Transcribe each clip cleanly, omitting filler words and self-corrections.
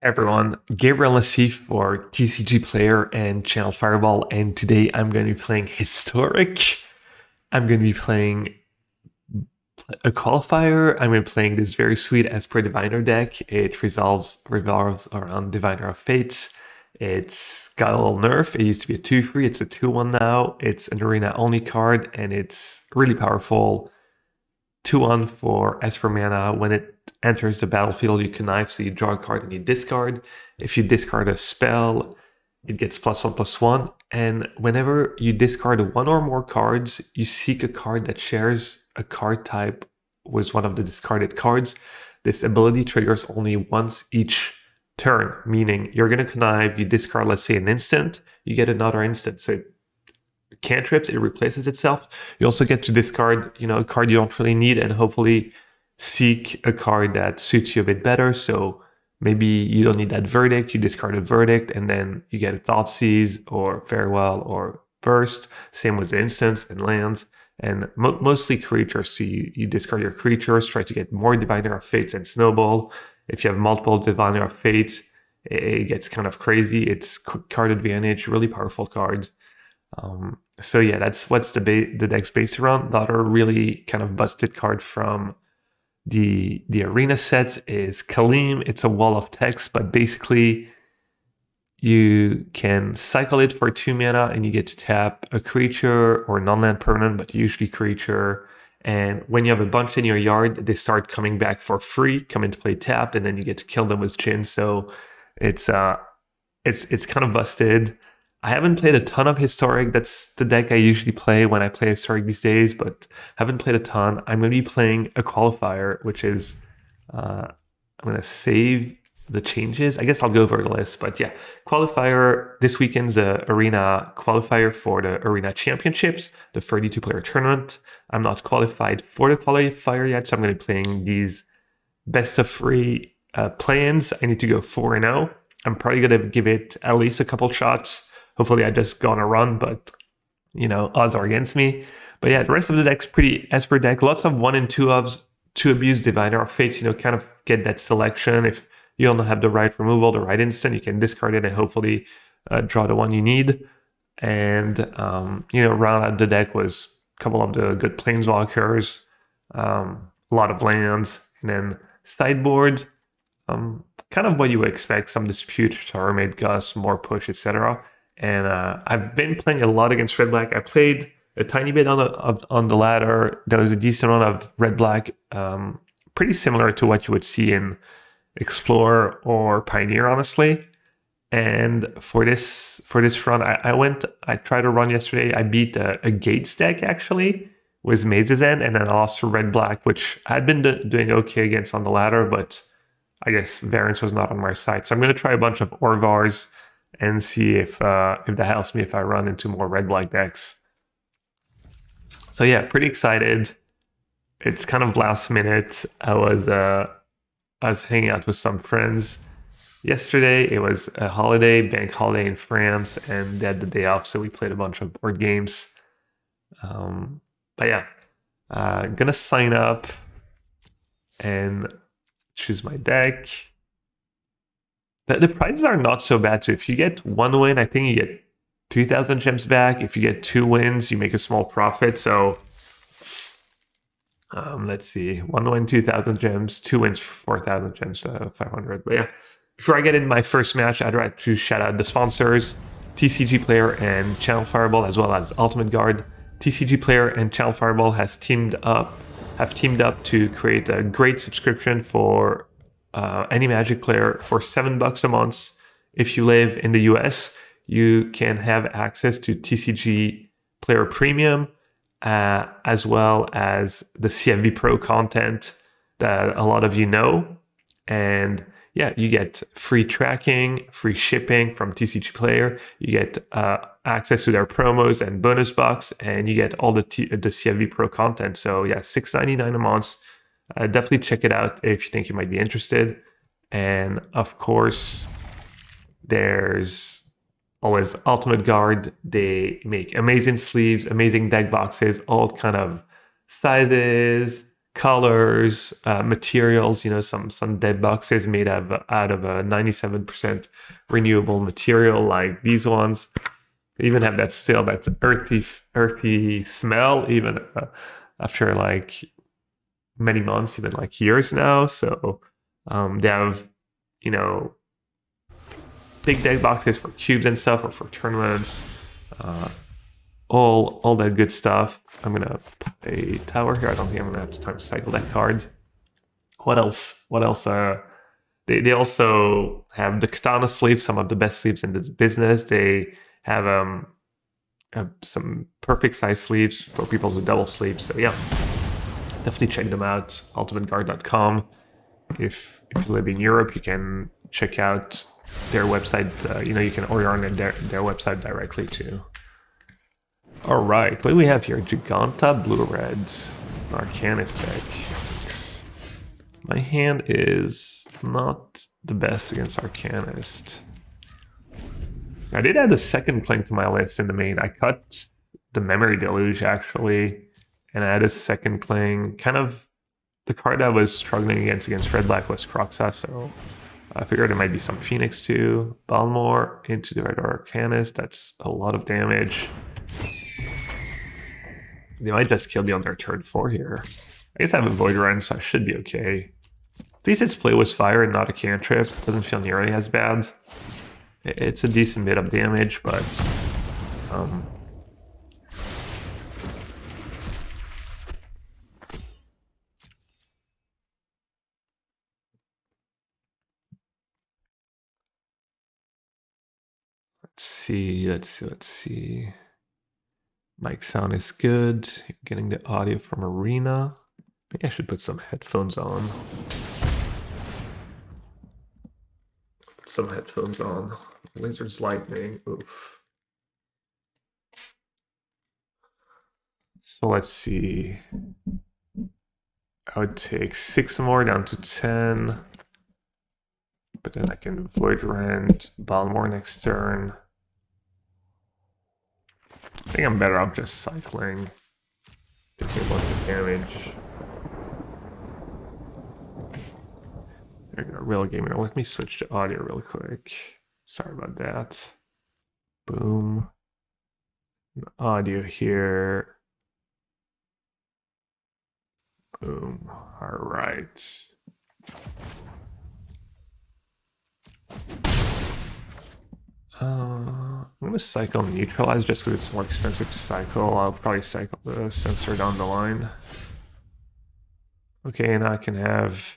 Everyone, Gabriel Nassif for TCG Player and Channel Fireball, and today I'm going to be playing Historic. I'm going to be playing a Qualifier. I'm going to be playing this very sweet Esper Diviner deck. It revolves around Diviner of Fates. It's got a little nerf. It used to be a 2-3, it's a 2-1 now. It's an arena-only card, and it's really powerful. 2-1 for Esper mana. When it enters the battlefield, you connive, so you draw a card and you discard. If you discard a spell, it gets +1/+1. And whenever you discard one or more cards, you seek a card that shares a card type with one of the discarded cards. This ability triggers only once each turn, meaning you're going to connive, you discard, let's say, an instant, you get another instant. So cantrips, it replaces itself. You also get to discard, a card you don't really need and hopefully seek a card that suits you a bit better. So maybe you don't need that Verdict, you discard a Verdict and then you get a Thoughtseize or Farewell or Burst. Same with the instants and lands and mostly creatures. So you discard your creatures, try to get more Diviner of Fates and Snowball. If you have multiple Diviner of Fates, it gets kind of crazy. It's card advantage, really powerful cards. So yeah, that's what's the deck's based around. The other really kind of busted card from the arena sets is Kaleem. It's a wall of text, but basically you can cycle it for 2 mana and you get to tap a creature or non-land permanent, but usually creature. And when you have a bunch in your yard, they start coming back for free, come into play tapped, and then you get to kill them with Chin. So it's kind of busted. I haven't played a ton of Historic. That's the deck I usually play when I play Historic these days, but haven't played a ton. I'm going to be playing a Qualifier, which is, I'm going to save the changes. I guess I'll go over the list, but yeah. Qualifier, this weekend's the Arena Qualifier for the Arena Championships, the 32-player tournament. I'm not qualified for the Qualifier yet, so I'm going to be playing these best-of-3 play-ins. I need to go 4-0. I'm probably going to give it at least a couple shots. Hopefully I just go on a run, but, odds are against me. But yeah, the rest of the deck's pretty Esper deck. Lots of 1 and 2 ofs to abuse Diviner of Fates, kind of get that selection. If you don't have the right removal, the right instant, you can discard it and hopefully draw the one you need. And, round out the deck was a couple of the good Planeswalkers, a lot of lands, and then sideboard, kind of what you would expect, some Dispute, Charmade, Gus, more push, etc. And I've been playing a lot against Red-Black. I played a tiny bit on the ladder. There was a decent amount of Red-Black, pretty similar to what you would see in Explorer or Pioneer, honestly. And for this run, I tried to run yesterday. I beat a Gates deck, actually, with Maze's End, and then I lost to Red-Black, which I had been doing okay against on the ladder, but I guess variance was not on my side. So I'm going to try a bunch of Orvars and see if that helps me if I run into more Red-Black decks. So yeah, pretty excited. It's kind of last minute. I was hanging out with some friends yesterday. It was a holiday, bank holiday in France, and they had the day off, so we played a bunch of board games. But yeah, gonna sign up and choose my deck. The prizes are not so bad. So if you get 1 win, I think you get 2,000 gems back. If you get 2 wins, you make a small profit. So let's see, 1 win, 2,000 gems, 2 wins, 4,000 gems, 500. But yeah, before I get into my first match, I'd like to shout out the sponsors, TCG Player and Channel Fireball, as well as Ultimate Guard. TCG Player and Channel Fireball have teamed up to create a great subscription for any Magic player for $7 a month. If you live in the US, you can have access to TCG Player Premium, as well as the CFV Pro content that a lot of you know. And yeah, you get free tracking, free shipping from TCG Player. You get access to their promos and bonus box, and you get all the CFV Pro content. So yeah, $6.99 a month. Definitely check it out if you think you might be interested. And of course, there's always Ultimate Guard. They make amazing sleeves, amazing deck boxes, all kind of sizes, colors, materials. You know, some dead boxes made out of a 97% renewable material, like these ones. They even have that still that earthy smell, even after like many months, even like years now. So they have, you know, big deck boxes for cubes and stuff, or for tournaments. All that good stuff. I'm gonna play tower here. I don't think I'm gonna have time to cycle that card. What else? What else? They also have the katana sleeves, some of the best sleeves in the business. They have some perfect size sleeves for people who double sleeve. So yeah, definitely check them out. ultimateguard.com. If you live in Europe, you can check out their website. You know, you can order on their website directly too. All right, what do we have here? Giganta, blue-red, Arcanist deck. My hand is not the best against Arcanist. I did add a second Cling to my list in the main. I cut the Memory Deluge, actually, and I added a second Cling. Kind of the card I was struggling against red-black was Kroxa, so I figured there might be some Phoenix too. Balmor into the Red Arcanist. That's a lot of damage. They might just kill me on their turn 4 here. I guess I have a Void Run, so I should be okay. At least its play was fire and not a cantrip. Doesn't feel nearly as bad. It's a decent bit of damage, but let's see. Mic sound is good. Getting the audio from Arena. Maybe I should put some headphones on. Put some headphones on. Lizard's Lightning. Oof. So let's see. I would take 6 more down to 10. But then I can Void Rend, Balmor next turn. I think I'm better off just cycling. Taking a bunch of damage. There you go, Real Gamer. Let me switch to audio real quick. Sorry about that. Boom. Audio here. Boom. All right. I'm gonna cycle Neutralize just because it's more expensive to cycle. I'll probably cycle the Sensor down the line. Okay, now I can have...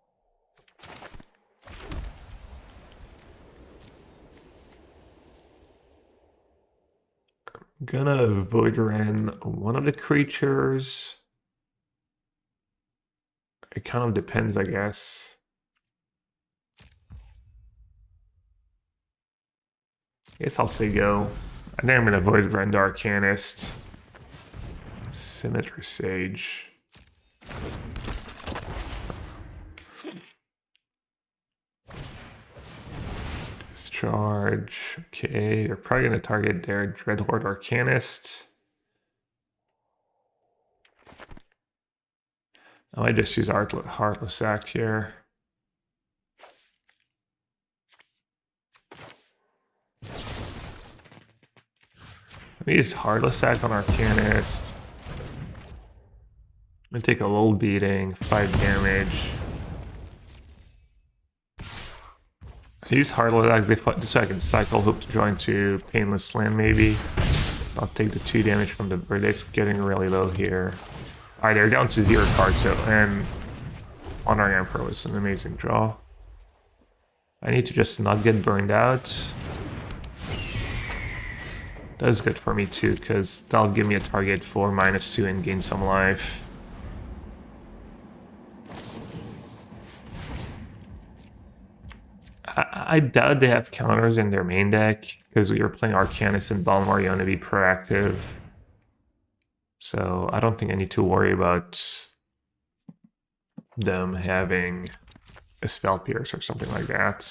I'm gonna Void Ren one of the creatures. It kind of depends, I guess. I guess I'll say go. I think I'm gonna Void Rend Arcanist. Scimitar Sage. Discharge. Okay, they're probably gonna target their Dreadhorde Arcanist. I might just use Heartless Act here. Let me use Heartless Act on Arcanist. I'm gonna take a little beating, 5 damage. I use Heartless Act this way I can cycle, hope to join to Painless Land maybe. I'll take the 2 damage from the bird. It's getting really low here. Alright, they're down to 0 cards, so, and Wandering Emperor was an amazing draw. I need to just not get burned out. That's good for me too, because that'll give me a target for -2 and gain some life. I doubt they have counters in their main deck, because we are playing Arcanist and Balmor, you want to be proactive. So I don't think I need to worry about them having a Spell Pierce or something like that.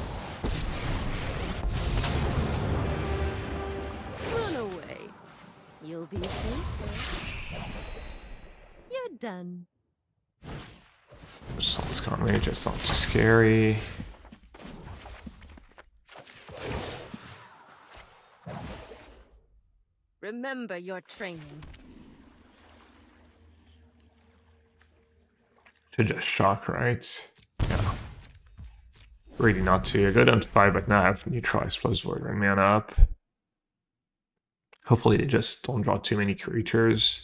Run away. You'll be safer. You're done. Soulscar Mage, that's not too scary. Remember your training. Should just shock, right? Yeah. Really not to. I go down to 5, but now I have neutralized plus Void Run mana up. Hopefully they just don't draw too many creatures.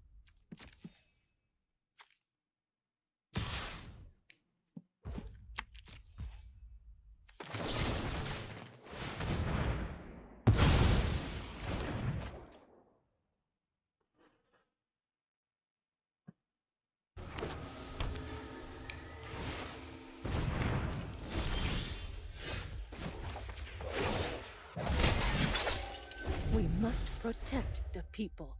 We must protect the people.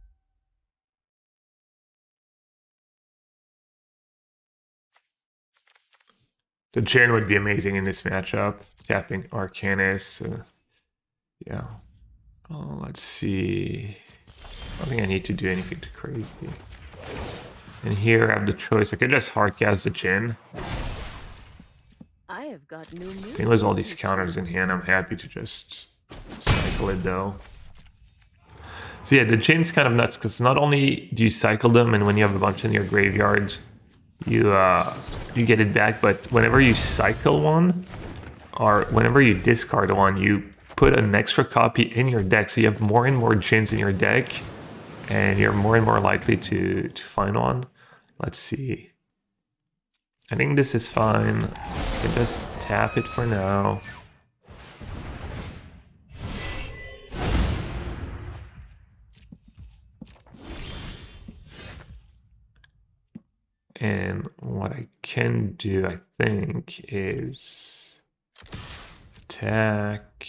The Jhin would be amazing in this matchup. Tapping Arcanist. Yeah. Oh, let's see. I don't think I need to do anything too crazy. And here I have the choice. I could just hardcast the Jhin. I have got new moves. I think with all these counters in hand, I'm happy to just cycle it though. So yeah, the Jhin's kind of nuts because not only do you cycle them, and when you have a bunch in your graveyard, you get it back, but whenever you cycle one, or whenever you discard one, you put an extra copy in your deck, so you have more and more Jhins in your deck, and you're more and more likely to find one. Let's see. I think this is fine. I can just tap it for now. And what I can do, I think, is attack.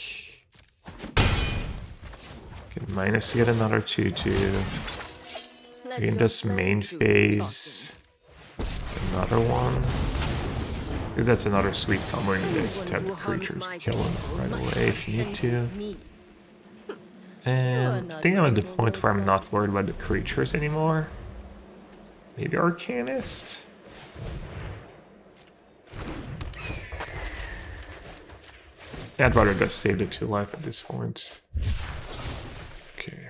Get minus to get another 2/2. I can just main phase another one. Because that's another sweet combo in the deck. Tap the creatures, kill them right away if you need to. And I think I'm at the point where I'm not worried about the creatures anymore. Maybe Arcanist? Yeah, I'd rather just save the 2 life at this point. Okay.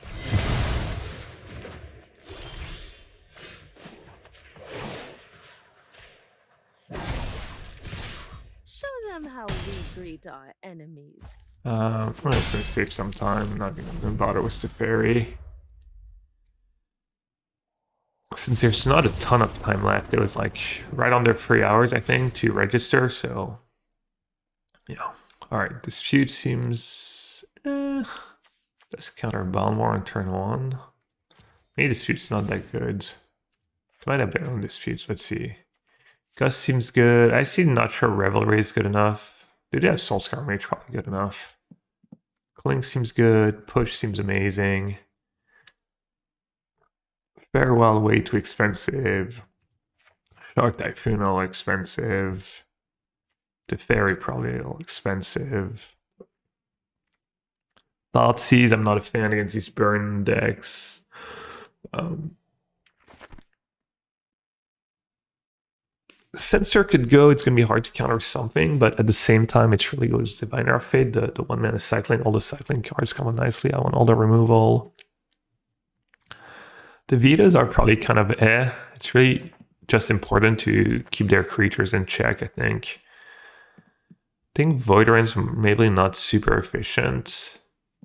Show them how we greet our enemies. I'm just gonna save some time. I'm not gonna bother with Teferi. Since there's not a ton of time left, it was like right under 3 hours, I think, to register, so yeah. Alright, Dispute seems... Let's counter Balmor on turn 1. Maybe Dispute's not that good. Might have their own Disputes, let's see. Gus seems good. Actually not sure Revelry is good enough. They do have Soulscar Mage, probably good enough. Clink seems good. Push seems amazing. Farewell way too expensive. Shark Typhoon all expensive. Teferi probably all expensive. Thoughtseize, I'm not a fan against these burn decks. Censor could go, it's going to be hard to counter something, but at the same time, it's really good as Divine Arrow Fade. The 1 mana cycling, all the cycling cards come in nicely. I want all the removal. The Vitas are probably kind of It's really just important to keep their creatures in check, I think. I think Voidoran's maybe not super efficient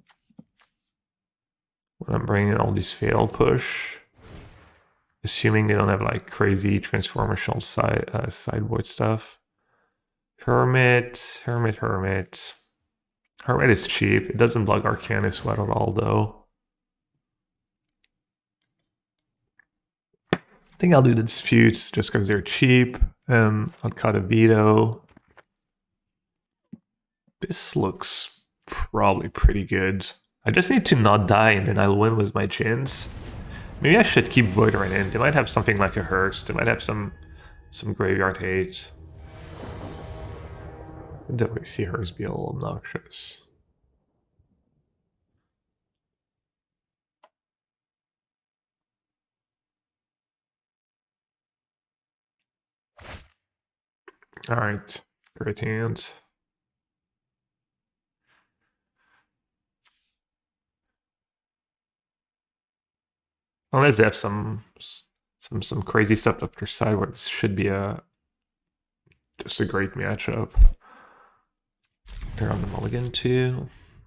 when I'm bringing all these fail push. Assuming they don't have like crazy Transformer Shell sideboard stuff. Hermit. Hermit is cheap. It doesn't block Arcanist well at all though. I think I'll do the Disputes just because they're cheap, and I'll cut a Veto. This looks probably pretty good. I just need to not die and then I'll win with my Jhins. Maybe I should keep Voidoran in. They might have something like a Hearst. They might have some graveyard hate. I definitely see Hearst be a little obnoxious. Alright, great hand. Unless they have some crazy stuff up their side where this should be just a great matchup. They're on the mulligan too.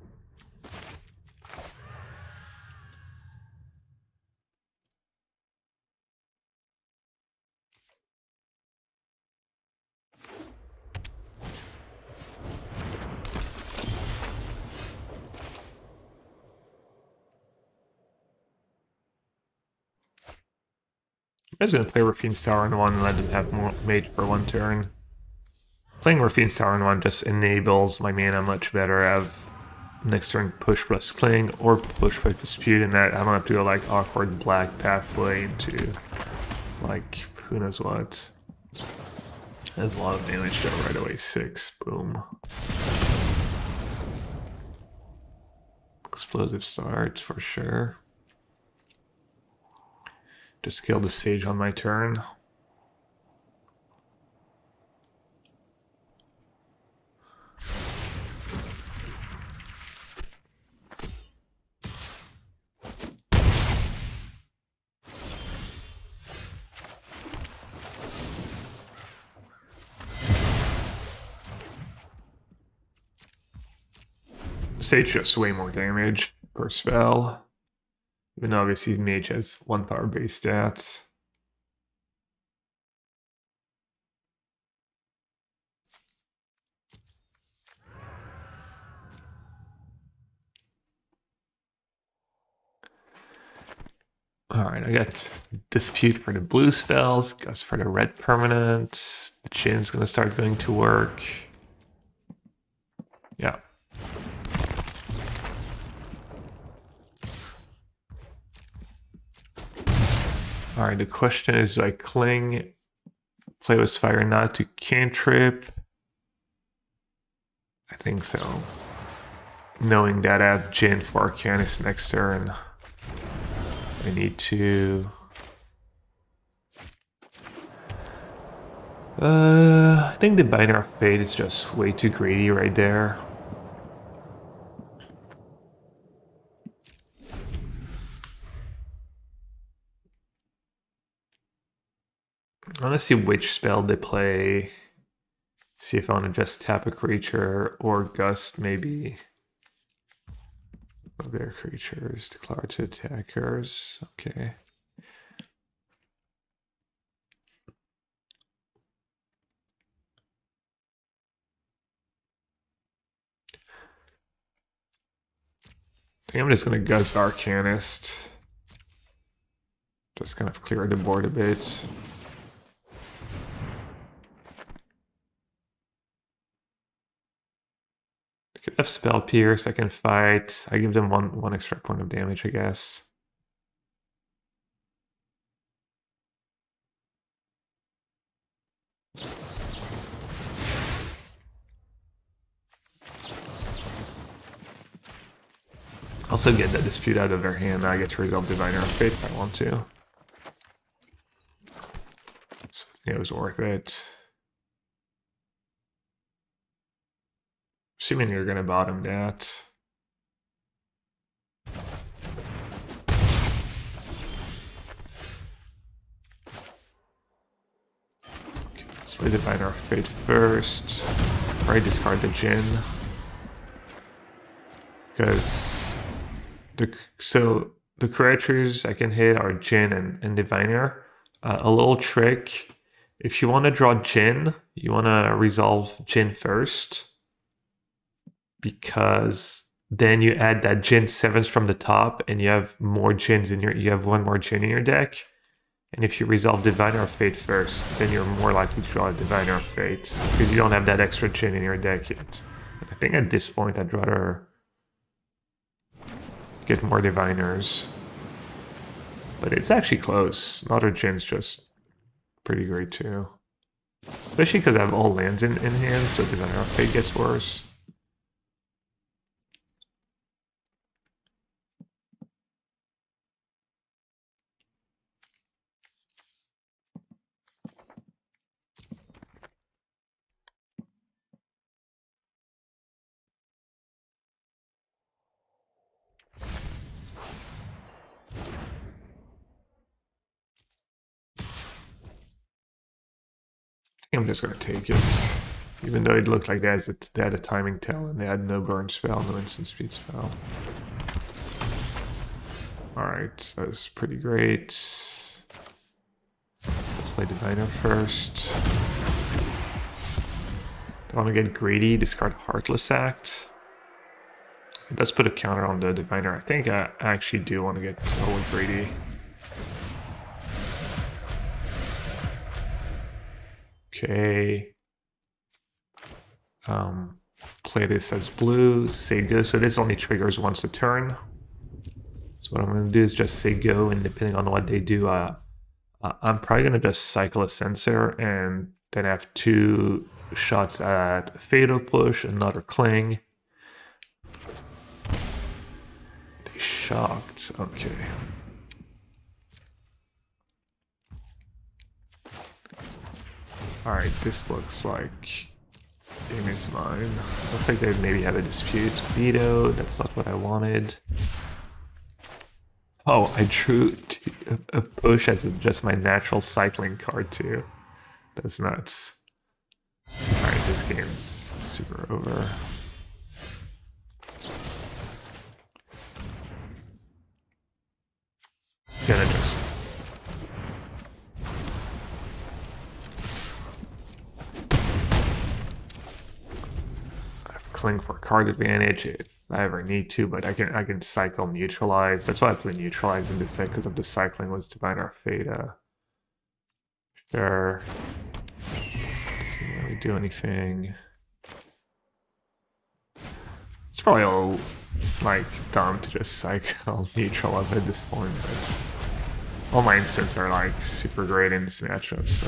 I was gonna play Raffine's Tower in one and let them have more mage for one turn. Playing Raffine's Tower in one just enables my mana much better. I have next turn push plus cling or push plus dispute, and that I don't have to go like awkward black pathway into like who knows what. There's a lot of damage there right away. 6, boom. Explosive starts for sure. Just kill the sage on my turn. Sage does way more damage per spell. Even though obviously mage has 1 power base stats. Alright, I got Dispute for the blue spells, Gust for the red permanent. The Chin's gonna start going to work. Yeah. Alright, the question is, do I cling, play with fire not to cantrip? I think so. Knowing that I have Jin for Arcanist next turn, I need to... I think the Binder of Fate is just way too greedy right there. I want to see which spell they play. See if I want to just tap a creature or gust maybe. Of their creatures, declare to attackers. Okay. I think I'm just gonna gust Arcanist. Just kind of clear the board a bit. I could have Spell Pierce, I can fight. I give them one extra point of damage, I guess. Also get that Dispute out of their hand. I get to resolve Diviner of Fate if I want to. So it was worth it. Assuming you're gonna bottom that. Okay, let's play Diviner of Fate first. Right, discard the Jin. Because the creatures I can hit are Jin and Diviner. A little trick: if you want to draw Jin, you want to resolve Jin first, because then you add that Jin 7s from the top, and you have more Jins in you have 1 more Jin in your deck. And if you resolve Diviner of Fate first, then you're more likely to draw a Diviner of Fate because you don't have that extra Jin in your deck yet. And I think at this point I'd rather get more Diviners. But it's actually close. Another Jin's just pretty great too. Especially because I have all lands in hand, so Diviner of Fate gets worse. I'm just gonna take it. Even though it looked like they had a timing tail and they had no burn spell, no instant speed spell. Alright, that's pretty great. Let's play Diviner first. I want to get greedy, discard Heartless Act. It does put a counter on the Diviner. I think I actually do want to get totally greedy. Okay. Play this as blue, say go. So this only triggers once a turn. So what I'm going to do is just say go, and depending on what they do, I'm probably going to just cycle a Sensor and then have 2 shots at Fatal Push, another Cling. They shocked. Okay. Alright, this looks like game is mine. Looks like they maybe have a dispute. Veto, that's not what I wanted. Oh, I drew a push as just my natural cycling card too. That's nuts. Alright, this game's super over. Gonna just... Cling for card advantage if I ever need to, but I can cycle Neutralize. That's why I play Neutralize in this deck, because of the cycling with Diviner Fate. Sure. Doesn't really do anything. It's probably all like dumb to just cycle Neutralize at this point, but all my instants are like super great in this matchup, so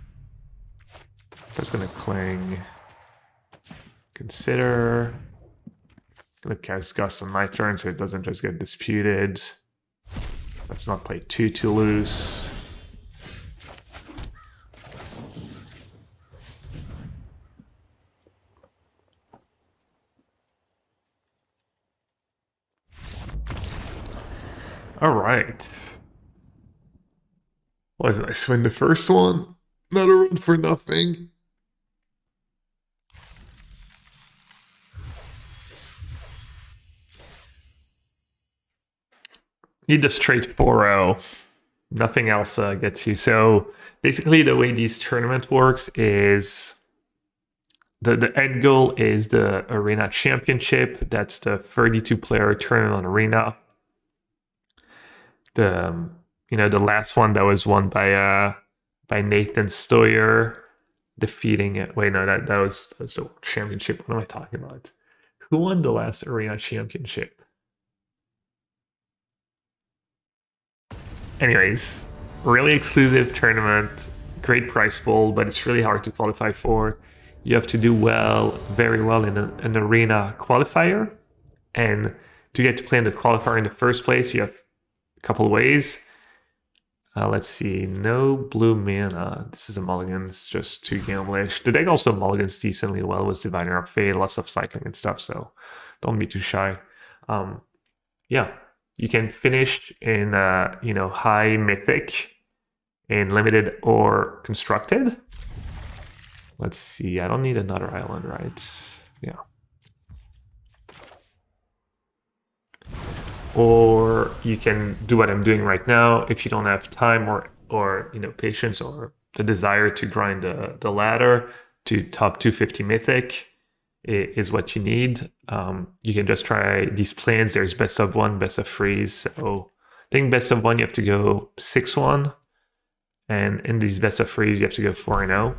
just gonna Cling. Consider. Gonna cast Gust on my turn so it doesn't just get disputed. Let's not play too loose. Alright. What did I swing the first one? Not a run for nothing. Need a straight 4-0. Nothing else gets you. So basically the way these tournament works is the end goal is the Arena Championship. That's the 32-player tournament on Arena. The the last one that was won by Nathan Stoyer defeating it. Wait, no, that was the championship. What am I talking about? Who won the last Arena Championship? Anyways, really exclusive tournament, great prize pool, but it's really hard to qualify for. You have to do very well in an arena qualifier. And to get to play in the qualifier in the first place, you have a couple of ways. Let's see, no blue mana. This is a mulligan, it's just too gamblish. The deck also mulligans decently well with Diviner of Fate, lots of cycling and stuff, so don't be too shy. Yeah. You can finish in, high mythic, in limited or constructed. Let's see. I don't need another island, right? Yeah. Or you can do what I'm doing right now if you don't have time or patience or the desire to grind the ladder to top 250 mythic. Is what you need. You can just try these plans. There's best of 1, best of 3. So I think best of 1 you have to go 6-1, and in these best of 3s you have to go 4-0.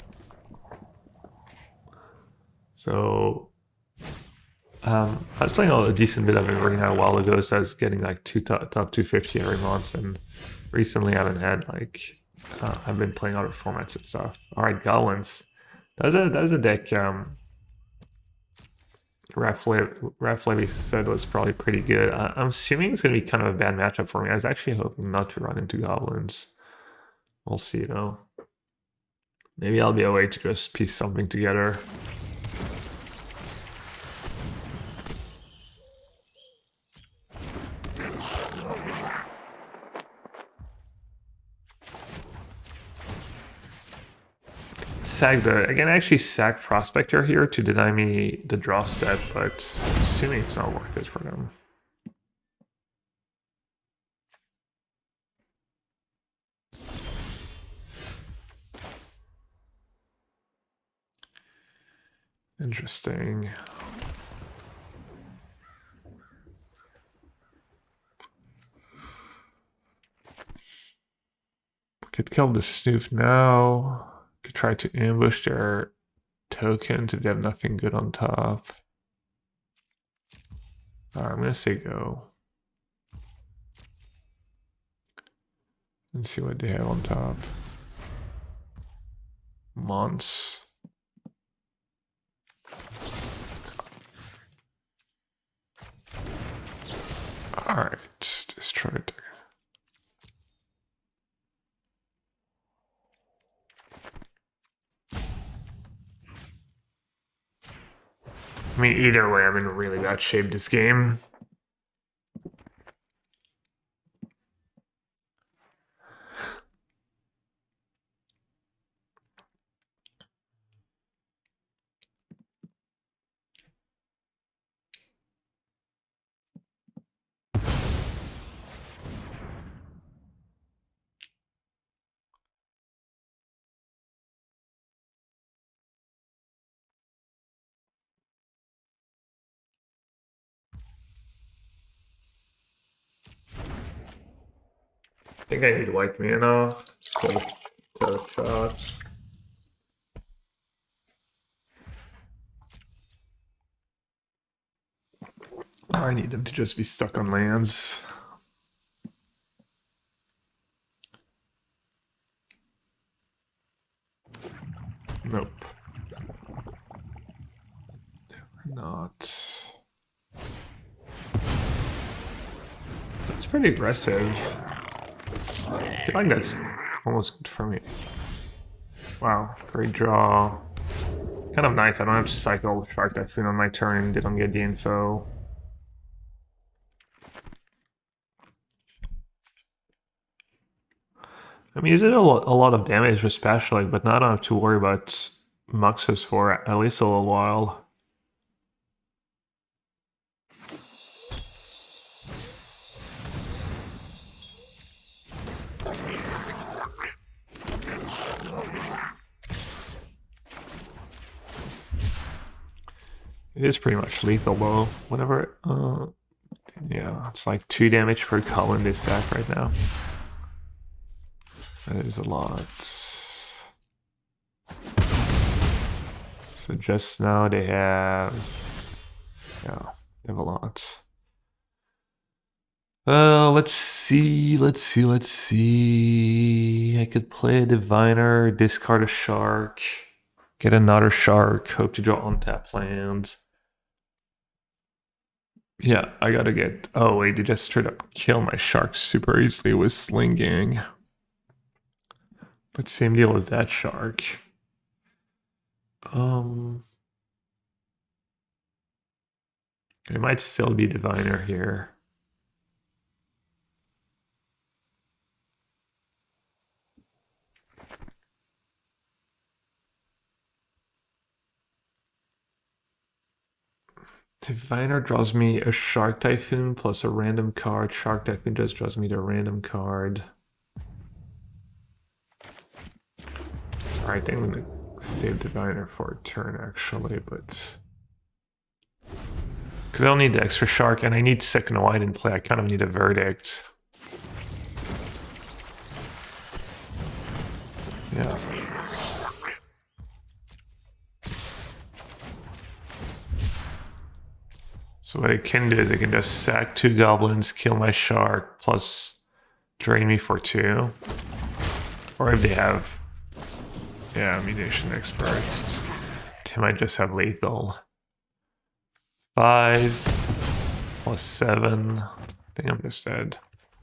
So I was playing a decent bit of Arena a while ago, so I was getting like top 250 every month, and recently I haven't had I've been playing other formats and stuff. All right, Goblins. That was a deck. Raf Levy said was probably pretty good. I'm assuming it's going to be kind of a bad matchup for me. I was actually hoping not to run into Goblins. We'll see though. Maybe I'll be a way to just piece something together. sack I can actually sack Prospector here to deny me the draw step, but assuming it's not worth it for them. Interesting. Could kill the Snoof now. Could try to ambush their tokens if they have nothing good on top. Alright, I'm gonna say go. Let's see what they have on top. Mons. Alright, destroy it. I mean, either way, I'm in really bad shape this game. I think I need white mana. Kill shots. I need them to just be stuck on lands. Nope. Not. That's pretty aggressive. I feel like that's almost good for me. Wow, great draw. Kind of nice. I don't have to cycle Shark Typhoon on my turn and they don't get the info. I mean, you did a lot of damage with Special, but now I don't have to worry about Muxus for at least a little while. It is pretty much lethal though. Whenever, yeah, it's like 2 damage per color in this sack right now. That is a lot. So just now they have, yeah, they have a lot. Let's see. I could play a Diviner, discard a Shark, get another Shark, hope to draw untap lands. Yeah, I gotta get. Oh wait, they just straight up kill my Shark super easily with Sling Gang. But same deal as that Shark. It might still be Diviner here. Diviner draws me a Shark Typhoon plus a random card. Shark Typhoon just draws me the random card. Alright, I think I'm gonna save Diviner for a turn actually, but because I don't need the extra Shark and I need second white in play. I kind of need a Verdict. Yeah. So what I can do is I can just sack 2 goblins, kill my Shark, plus drain me for 2. Or if they have, yeah, Mutation Experts, they might just have lethal. 5 plus 7. I think I'm just dead.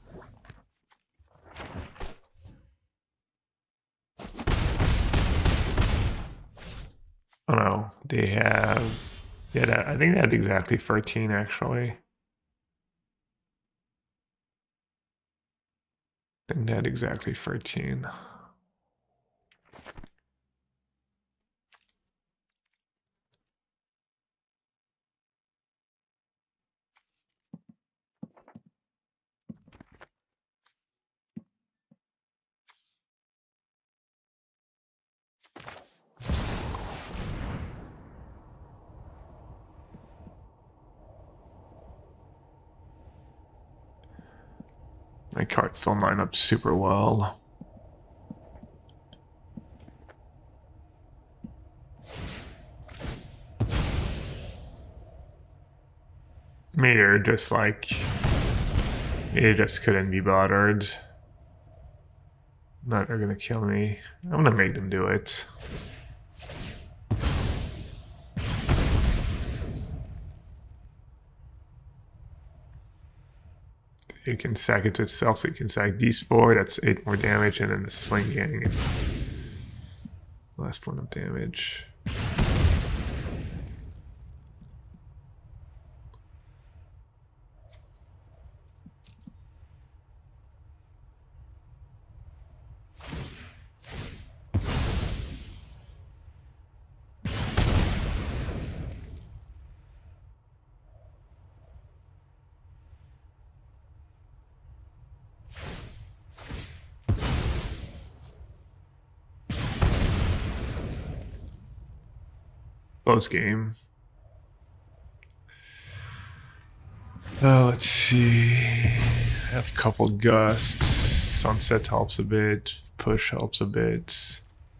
Oh no, they have. Yeah, I think they had exactly 13 actually. I think they had exactly 13. My cards don't line up super well. Maybe they're just like, they just couldn't be bothered. No, they're gonna kill me. I'm gonna make them do it. You can sack it to itself, so you can sack these 4, that's 8 more damage, and then the Sling Gang is last point of damage. Close game. Let's see. I have a couple gusts. Sunset helps a bit. Push helps a bit.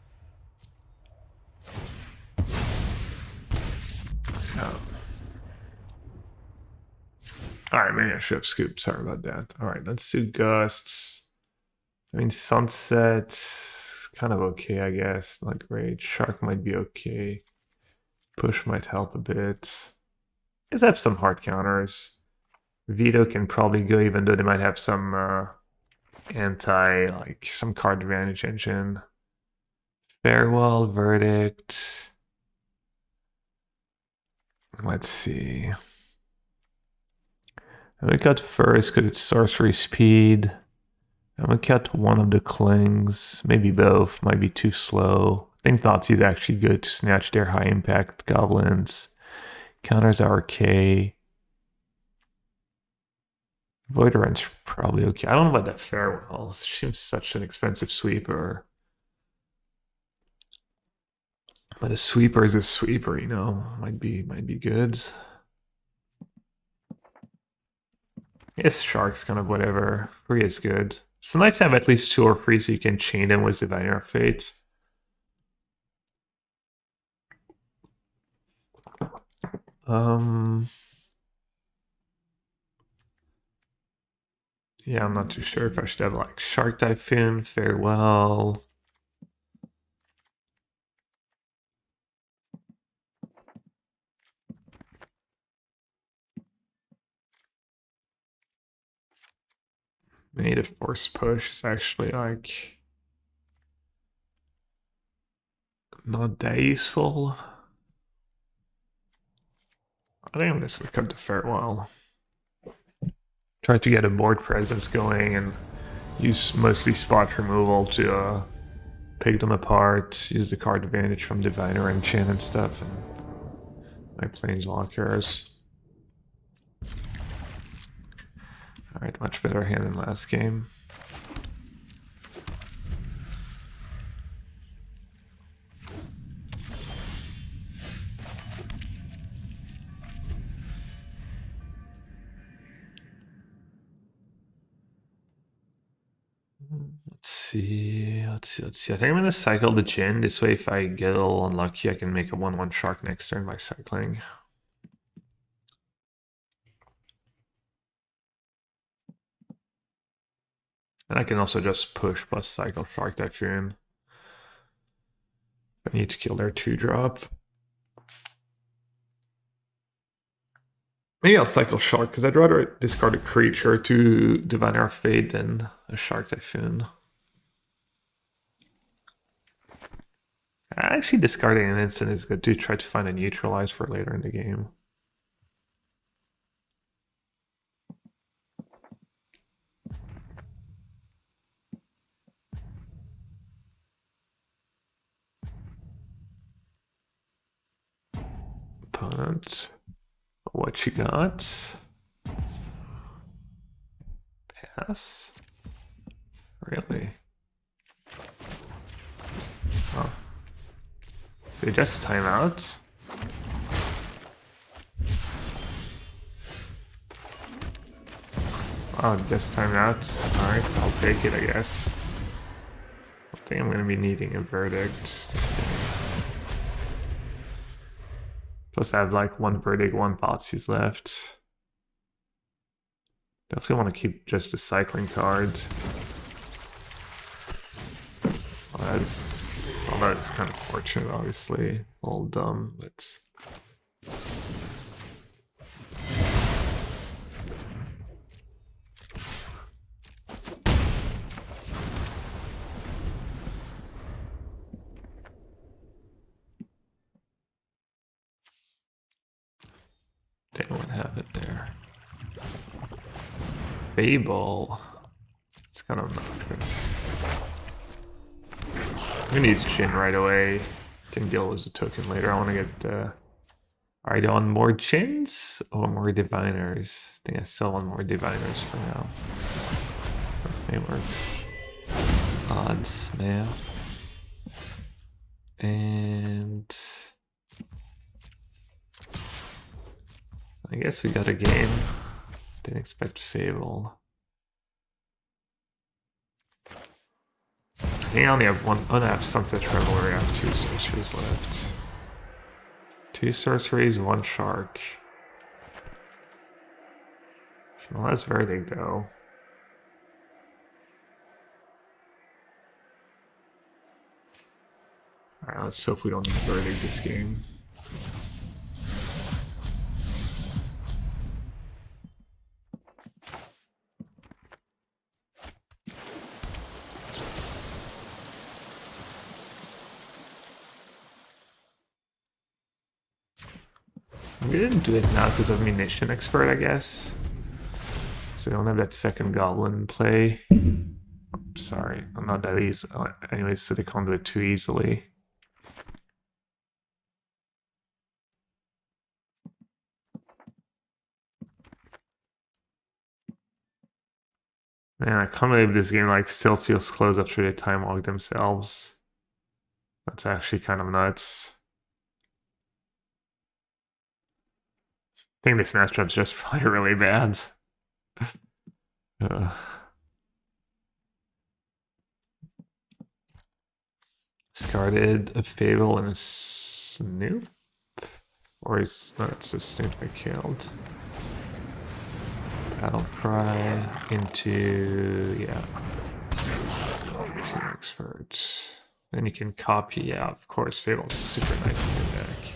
Alright, maybe I should have scooped. Sorry about that. Alright, let's do gusts. I mean, sunset's kind of okay, I guess. Not great. Shark might be okay. Push might help a bit. Guess I have some hard counters. Veto can probably go, even though they might have some like some card advantage engine. Farewell, Verdict. Let's see. I'm gonna cut first because it's sorcery speed. I'm gonna cut one of the clings, maybe both, might be too slow. I think Thoughtseize is actually good to snatch their high impact goblins. Counters are okay. Voidrun's probably okay. I don't know about that Farewell. It seems such an expensive sweeper. But a sweeper is a sweeper, you know. Might be good. Yes, Shark's kind of whatever. Free is good. It's nice to have at least 2 or 3 so you can chain them with Diviner Fate. Yeah, I'm not too sure if I should have like Shark Typhoon, Farewell. Native Force Push is actually like not that useful. I think I'm just gonna cut the Farewell. Try to get a board presence going and use mostly spot removal to pick them apart, use the card advantage from Diviner and Chin and stuff, and my Planeswalkers. Alright, much better hand than last game. Let's see. I think I'm gonna cycle the Jin. This way, if I get a little unlucky, I can make a 1/1 Shark next turn by cycling. And I can also just push plus cycle Shark Typhoon. I need to kill their 2-drop. Maybe I'll cycle Shark, because I'd rather discard a creature to Diviner Fate than a Shark Typhoon. Actually, discarding an instant is good to try to find a neutralize for later in the game. Opponent, what you got? Pass? Really? Oh. They just time out? Oh, this time out. Alright, I'll take it, I guess. I think I'm gonna be needing a verdict. Plus I have like one verdict, one Thoughtseize left. Definitely want to keep just the cycling card. Although it's kind of fortunate, obviously. A little dumb, but... Damn, what happened there? Fable. It's kind of obnoxious. I'm gonna use Chin right away. Can deal with a token later. I want to get Alright, on more Chins or more Diviners? I think I sell on more Diviners for now. It works. Odds, man. And I guess we got a game. Didn't expect Fable. I think I only have one. Oh no, I have Sunset Revelry. I have 2 sorceries left. 2 sorceries, 1 shark. Well, that's Verdict though. Alright, let's hope we don't need Verdict this game. We didn't do it now because of Munition Expert, I guess. So we don't have that second goblin in play. Sorry, I'm not that easy. Anyways, so they can't do it too easily. Man, I can't believe this game like still feels close after they time log themselves. That's actually kind of nuts. I think this matchup's just probably really bad. Discarded a Fable and a Snoop? Or is no, it's a Snoop I killed. Battle Cry into, yeah. Team Expert. Then you can copy, yeah, of course, Fable's super nice in your deck.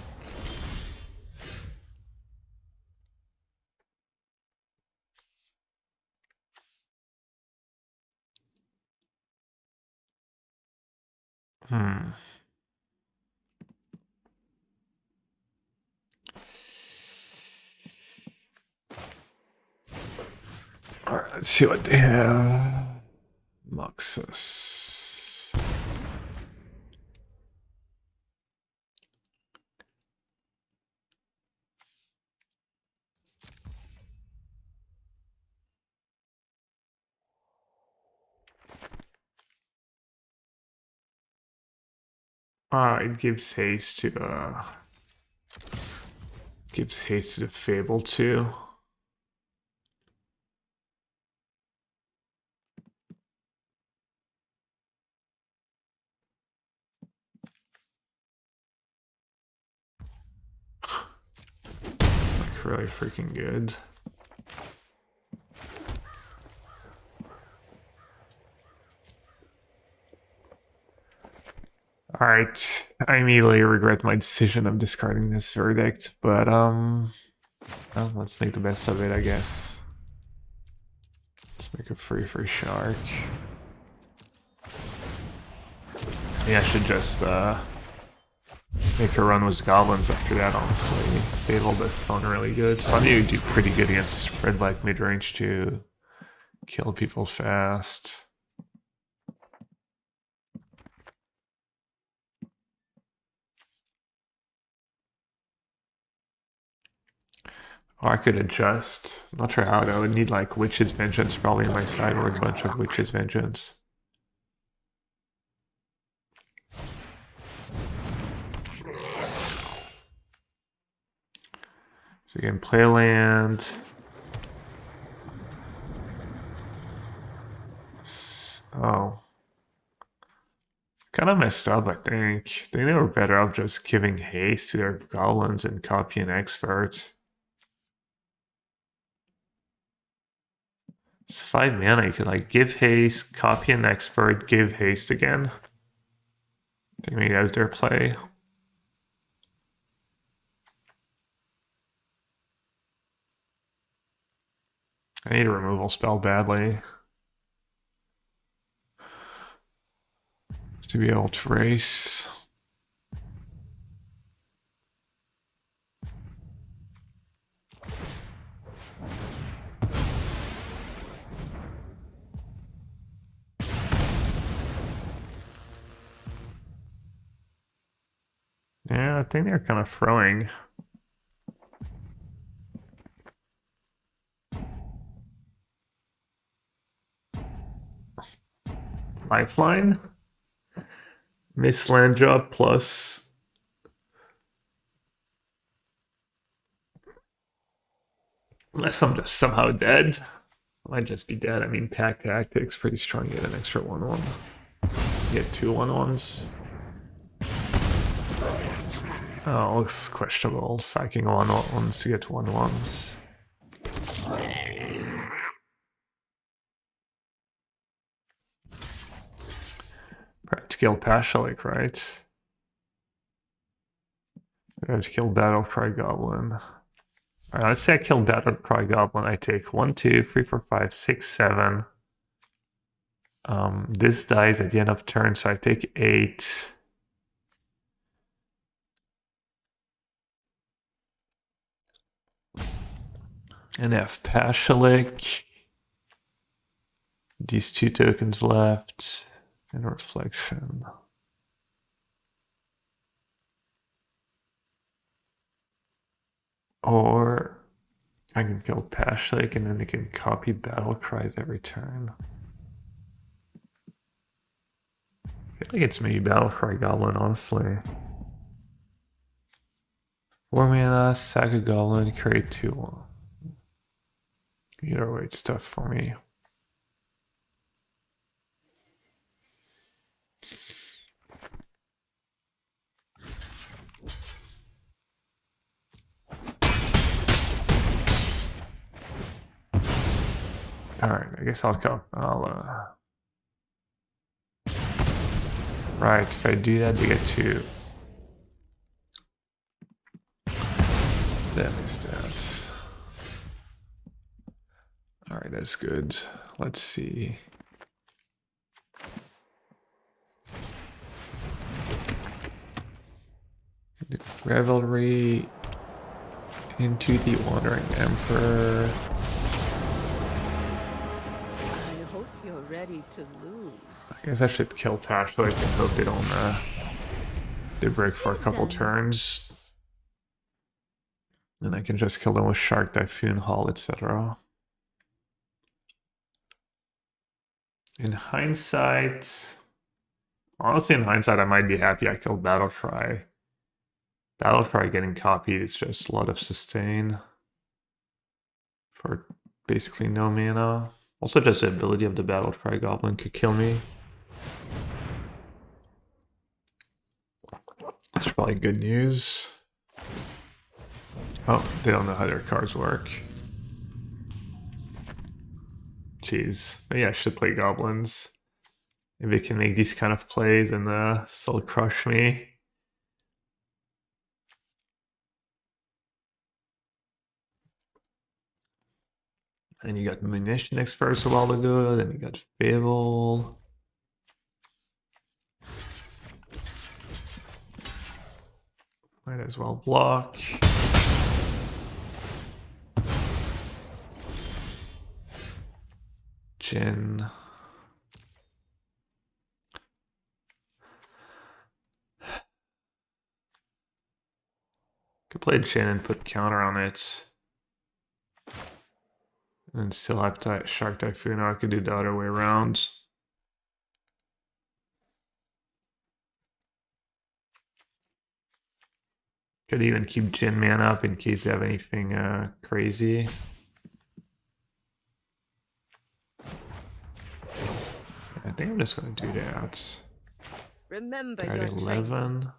Alright, let's see what they have. Moxus. It gives haste to the Fable too. It's like really freaking good. Alright, I immediately regret my decision of discarding this verdict, but well, let's make the best of it, I guess. Let's make a free for shark. Yeah, I should just make a run with goblins after that, honestly. Fable does sound really good. So I knew do pretty good against red black mid-range to kill people fast. Or I could adjust. I'm not sure how though. I would need like Witch's Vengeance probably in my sideboard, a bunch of Witch's Vengeance. So you can play land. Oh. Kind of messed up, I think. They were better off just giving haste to their goblins and copying expert. It's 5 mana, you could like give haste, copy an expert, give haste again. I think maybe that's their play. I need a removal spell badly. To be able to race. Yeah, I think they're kind of throwing. Lifeline? Miss land drop plus. Unless I'm just somehow dead. I might just be dead. I mean, Pack Tactics, pretty strong. You get an extra 1/1. You get 2 1/1s. Oh, looks questionable. Sacking 1/1s to get 1/1s. Right, to kill Pashalik, right? I have to kill Battlecry Goblin. Alright, let's say I kill Battlecry Goblin. I take 1, 2, 3, 4, 5, 6, 7. This dies at the end of turn, so I take 8. And have Pashalik. These 2 tokens left. And Reflection. Or I can kill Pashalik and then they can copy battle cries every turn. I feel like it's maybe Battlecry Goblin, honestly. 4 mana, sack a Goblin, create 2. Either way, it's tough for me. Alright, I guess I'll go. Right, if I do that, they get 2. That is that. Alright, that's good. Let's see. Revelry into the Wandering Emperor. I hope you're ready to lose. I guess I should kill Pashlik and hope they don't they break for a couple turns. And I can just kill them with Shark, Typhoon, Hall, etc. In hindsight, honestly, in hindsight, I might be happy I killed Battlecry. Battlecry getting copied is just a lot of sustain for basically no mana. Also, just the ability of the Battlecry Goblin could kill me. That's probably good news. Oh, they don't know how their cards work. Jeez. Maybe I should play Goblins. Maybe they can make these kind of plays and still crush me. And you got Munition Experts a while ago, then you got Fable. Might as well block. Jin. Could play Jin and put counter on it. And still have Shark Typhoon. I could do the other way around. Could even keep Jin Man up in case they have anything crazy. I think I'm just gonna do that. Remember Got your training. 11.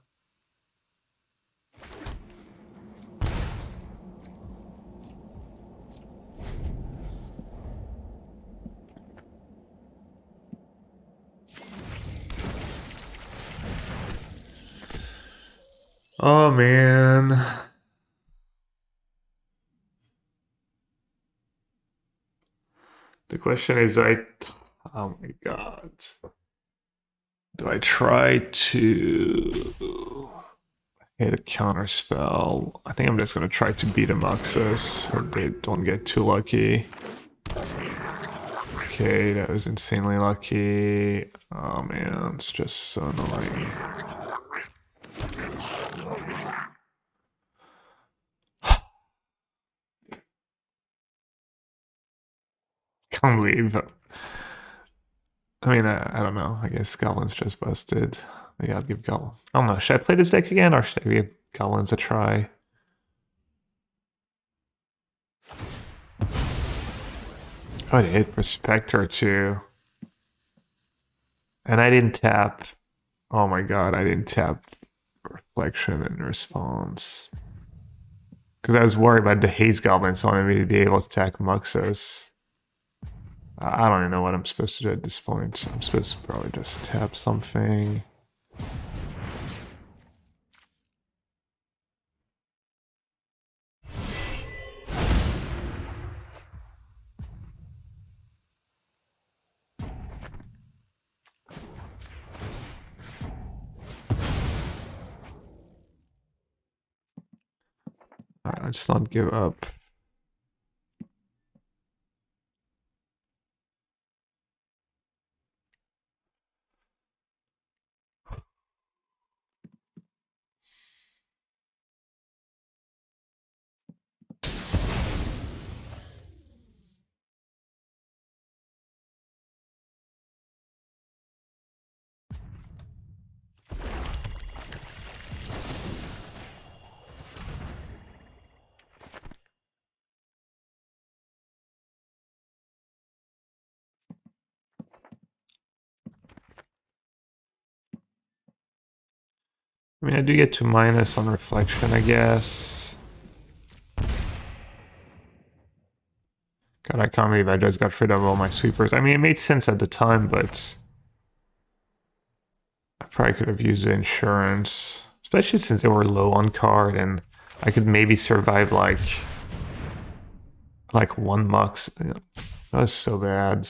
Oh man. The question is, oh my god. Do I try to hit a counter spell? I think I'm just gonna try to beat a Muxus so they don't get too lucky. Okay, that was insanely lucky. Oh man, it's just so annoying. Can't believe. I mean, I don't know. I guess Goblin's just busted. Yeah, I'll give Goblin. I don't know. Should I play this deck again or should I give Goblins a try? Oh, it hit for Spectre too. And I didn't tap. Oh my god, I didn't tap Reflection and Response. Because I was worried about the Haze Goblins wanting me to be able to attack Muxus. I don't even know what I'm supposed to do at this point. I'm supposed to probably just tap something. Alright, let's not give up. I mean, I do get to minus on Reflection, I guess. God, I can't believe I just got rid of all my sweepers. I mean, it made sense at the time, but I probably could have used the insurance, especially since they were low on card, and I could maybe survive like one Mux. That was so bad.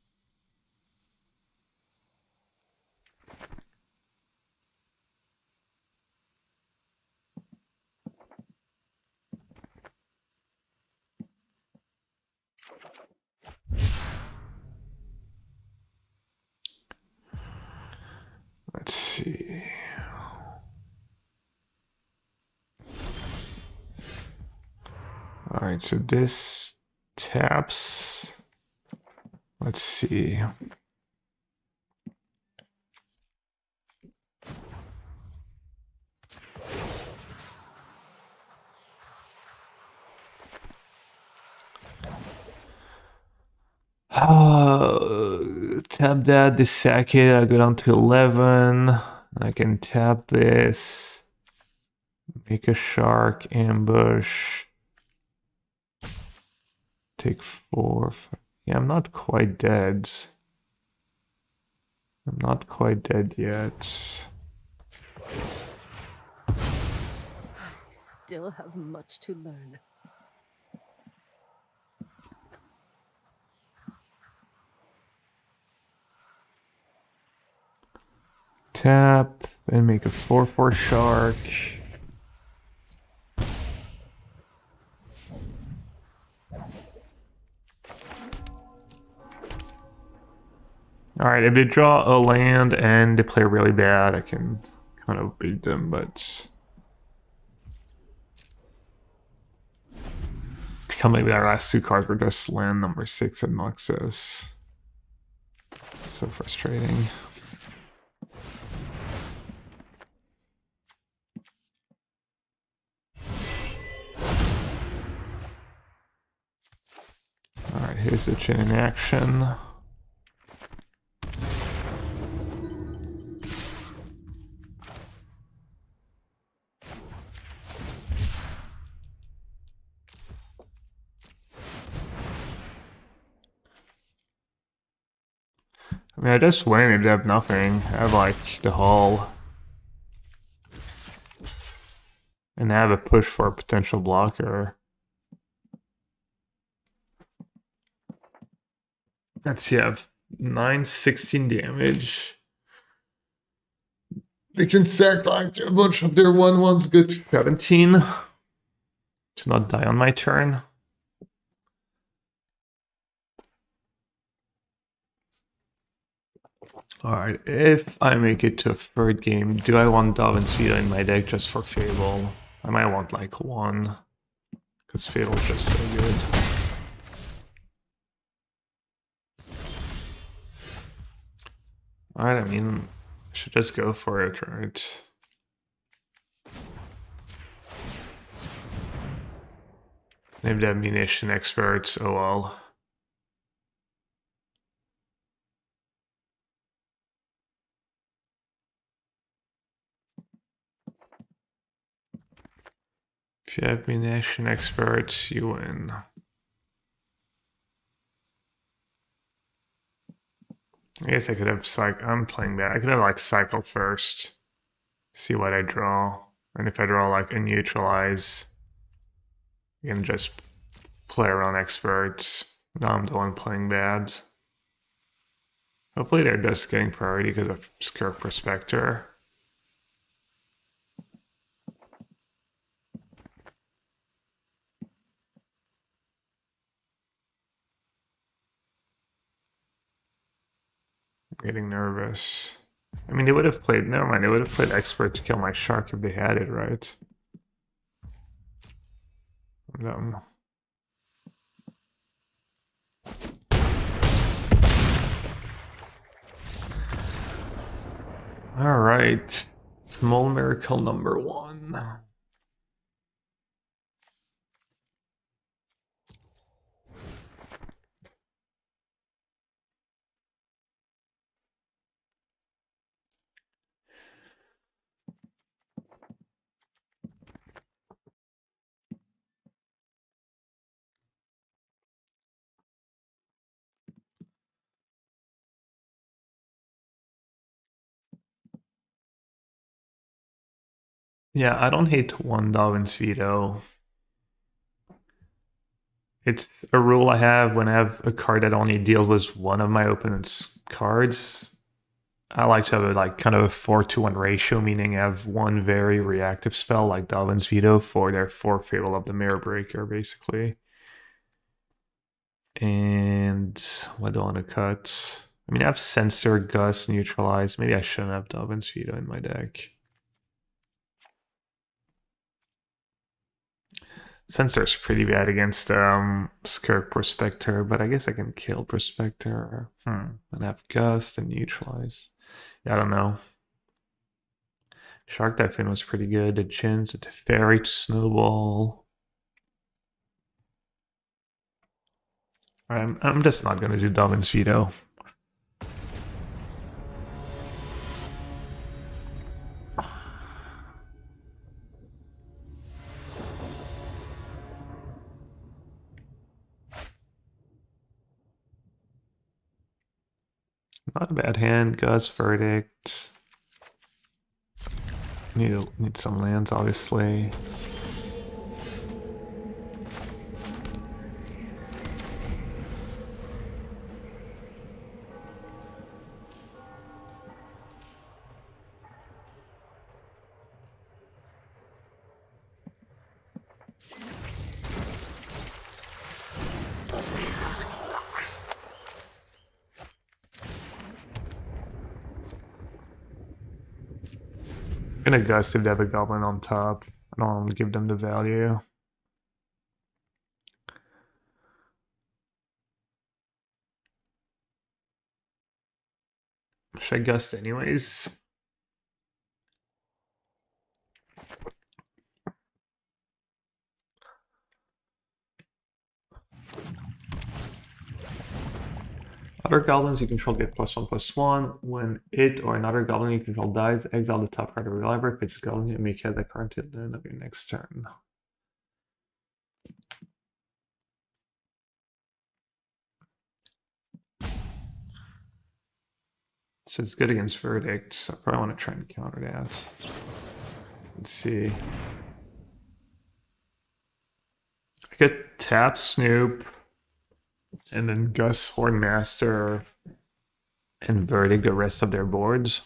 Let's see. All right, so this taps. Let's see. Tap that, this sack it, I go down to 11. I can tap this. Make a shark, ambush. Take 4. Yeah, I'm not quite dead. I'm not quite dead yet. I still have much to learn. Tap and make a 4/4 shark. Alright, if they draw a land and they play really bad, I can kind of beat them, but I can't believe our last 2 cards were just land number 6 and Muxus. So frustrating. Alright, here's the Chin in action. I mean, I just win if they have nothing. I have like the hull. And I have a push for a potential blocker. Let's see, I have 916 damage. They can sack like a bunch of their 1/1s, good 17 to not die on my turn. Alright, if I make it to a third game, do I want Darwin's Veto in my deck just for Fable? I might want like one, because Fable's just so good. Alright, I mean, I should just go for it, right? Maybe the ammunition experts, oh well. If you have ammunition experts, you win. I guess I could have I'm playing that. I could have like cycle first. See what I draw. And if I draw like a neutralize, you can just play around experts. Now I'm the one playing bad. Hopefully they're just getting priority because of Skirk Prospector. I'm getting nervous. I mean, they would have played, never mind, they would have played expert to kill my shark if they had it, right? Dumb. All right, small miracle number 1. Yeah, I don't hate one Darwin's Veto. It's a rule I have when I have a card that only deals with one of my opponent's cards. I like to have a like kind of a 4-to-1 ratio, meaning I have one very reactive spell like Darwin's Veto for their 4 Fable of the Mirror Breaker, basically. And what do I want to cut? I mean, I have Censor, Gust, Neutralize. Maybe I shouldn't have Darwin's Veto in my deck. Censor's pretty bad against Skirk Prospector, but I guess I can kill Prospector. And have Gust and Neutralize. Yeah, I don't know. Shark Typhoon was pretty good. The Chins, the Teferi Snowball. I'm just not gonna do Darwin's Veto. Not a bad hand. Gust, Verdict. Need some lands, obviously. I'm gonna Gust if they have a Goblin on top. I don't want to give them the value. Should I Gust anyways? Other goblins you control get +1/+1. When it or another goblin you control dies, exile the top card of your library. If it's a goblin, you may cast that card until the end of your next turn. So it's good against Verdict, so I probably want to try and counter that. Let's see. I could tap Snoop, and then Gus Hornmaster and Verdict the rest of their boards.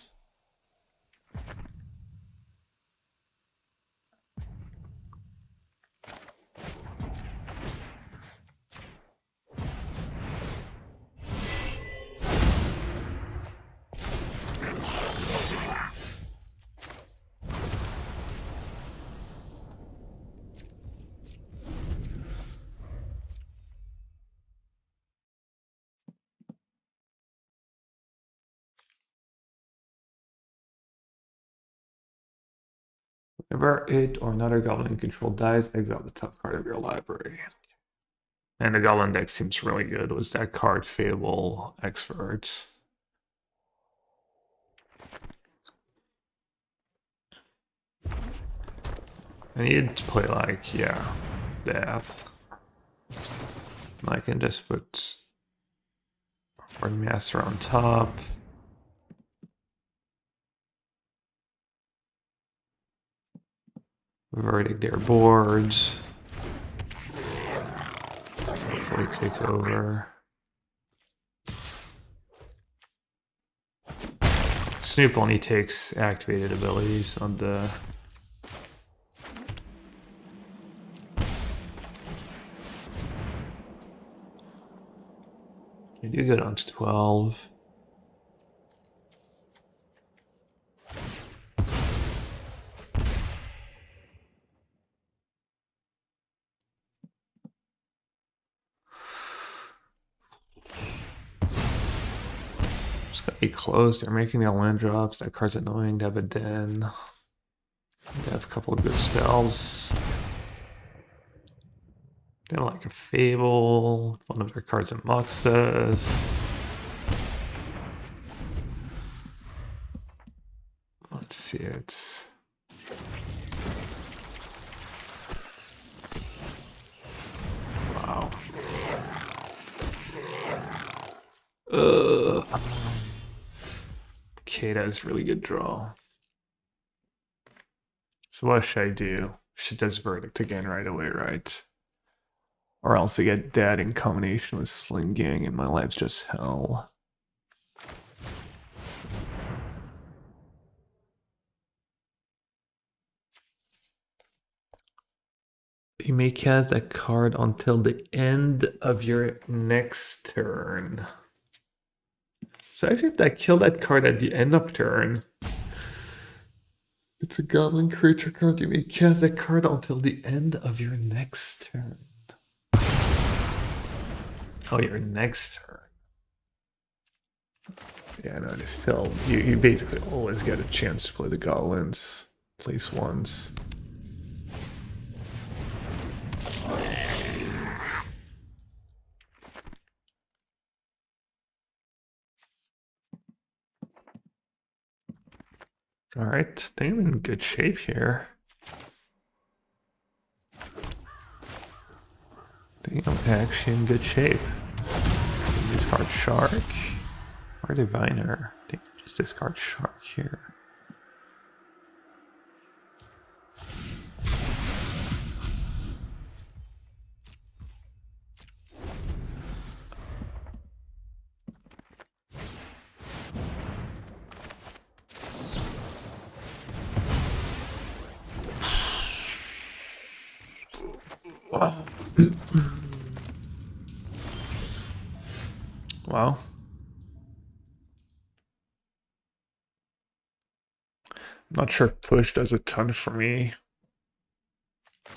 Whenever it or another goblin you control dies, exile the top card of your library. And the goblin deck seems really good. Was that card Fable Expert? I needed to play like, yeah, Death. I can just put Hornmaster on top. Verdict their boards. Hopefully take over. Snoop only takes activated abilities on the... You do good on 12. Just gotta be close. They're making their land drops. That card's annoying. They have a den. They have a couple of good spells. They have like a Fable. One of their cards in Moxus. Let's see it. Wow. Okay, that is a really good draw. So what should I do? She does Verdict again right away, right? Or else I get that in combination with Sling Gang and my life's just hell. You may cast a card until the end of your next turn. So actually if I kill that card at the end of turn, it's a goblin creature card. You may cast that card until the end of your next turn. Oh, your next turn. Yeah, no, there's still... You basically always get a chance to play the goblins. At least once. Alright, I think I'm in good shape here. I think I'm actually in good shape. Discard Shark. Or Diviner. I think just discard Shark here. Wow. I'm not sure push does a ton for me. I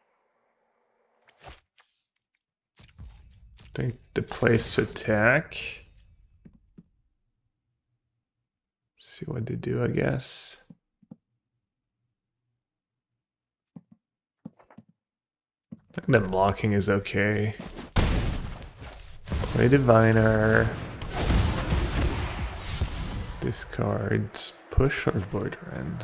think the place to attack. See what they do, I guess. I think the blocking is okay. Play Diviner. Discard push or Voidrend.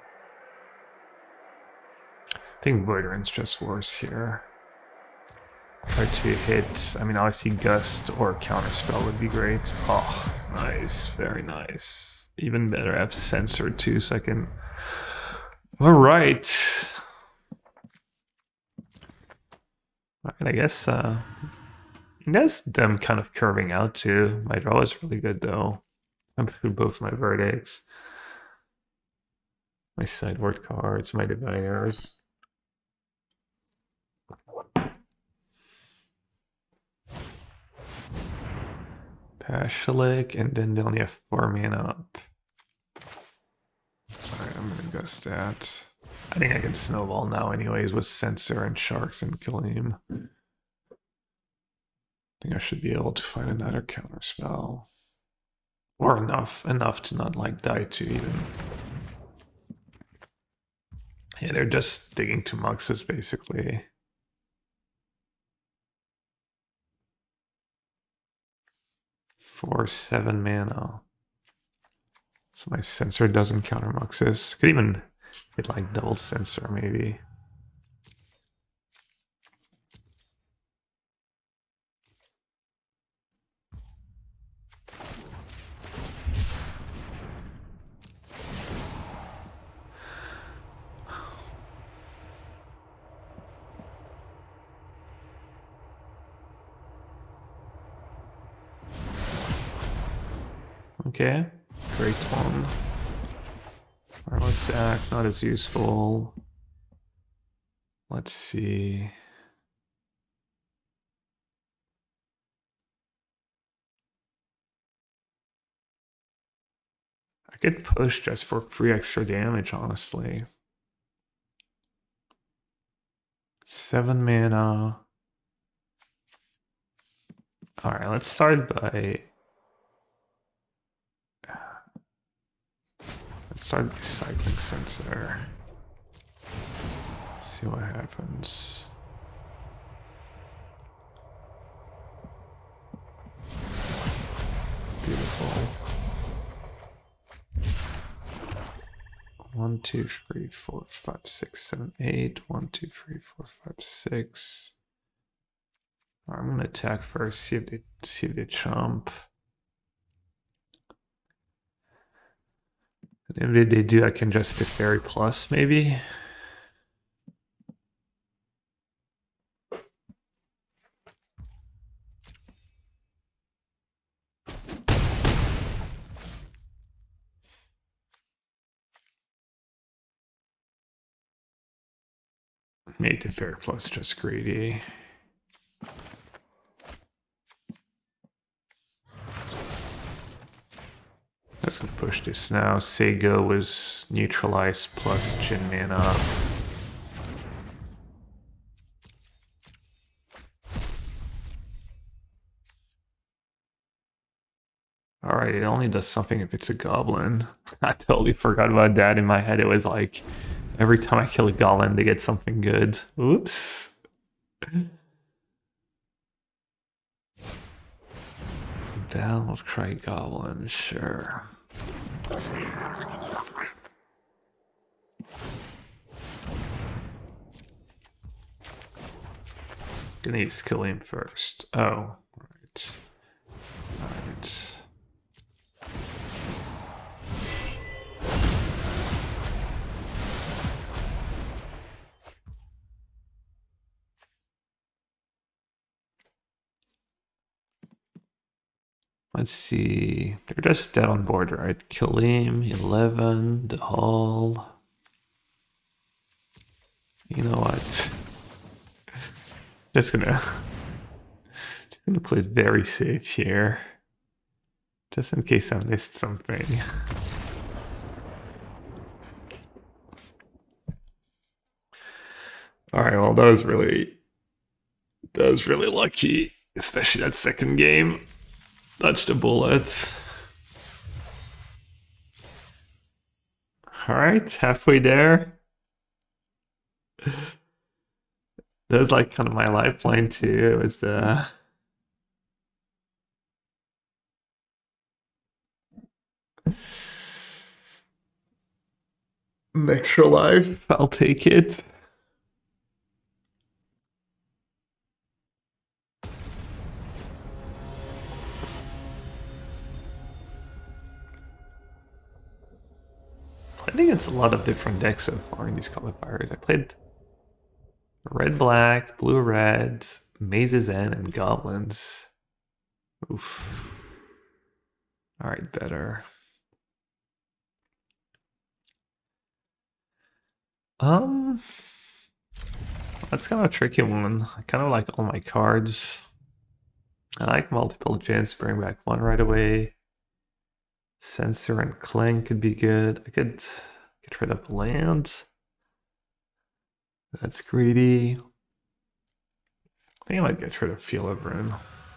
I think Voidrend's just worse here. Try to hit, I mean, obviously Gust or Counterspell would be great. Oh, nice, very nice. Even better, I have Sensor too, so I can... Alright. I guess, them kind of curving out too. My draw is really good though. I'm through both my verdicts. My sideboard cards, my diviners. Pashalik, and then they only have 4 mana up. Alright, I'm gonna gust that. I think I can snowball now anyways with Sensor and Sharks and Gleam. I think I should be able to find another counter spell. Or enough to not like die to even. Yeah, they're just digging to Muxus basically. For 7 mana. So my Sensor doesn't counter Muxus. Could even hit like double Sensor maybe. Okay, great one. Armor sack, not as useful. Let's see. I could push just for 3 extra damage, honestly. 7 mana. Alright, let's start by... Let's start by cycling Sensor. See what happens. Beautiful. 1, 2, 3, 4, 5, 6, 7, 8. 1, 2, 3, 4, 5, 6. Right, I'm gonna attack first, see if they chomp. And if they do, I can just Teferi plus maybe. Made Teferi plus just greedy. Let's gonna push this now. Seigo was neutralized plus Jin mana. Alright, it only does something if it's a goblin. I totally forgot about that. In my head, it was like every time I kill a goblin, they get something good. Oops. Battlecry Goblin, sure. Gonna need to kill him first. Oh, right. Alright. Let's see. They're just dead on board, right? Kilim, 11, the Hall. You know what? just gonna play it very safe here. Just in case I missed something. Alright, well that was really lucky. Especially that second game. Dodged a bullet. Alright, halfway there. That was like kind of my lifeline too. It was the extra life. I'll take it. Played against a lot of different decks so far in these qualifiers. I played red black, blue red, mazes N, and goblins. Oof. Alright, better. That's kind of a tricky one. I kind of like all my cards. I like multiple gens, bring back one right away. Censor and Clang could be good. I could trade up land. That's greedy. I think I might get rid of Field of Ruin.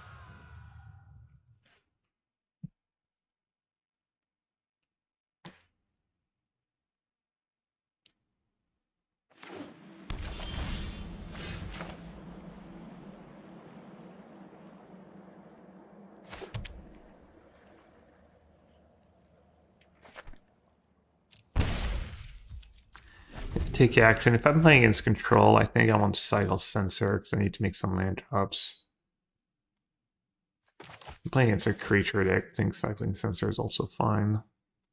Take action. If I'm playing against control, I think I want Cycle Censor because I need to make some land drops. I'm playing against a creature deck. I think Cycling Censor is also fine.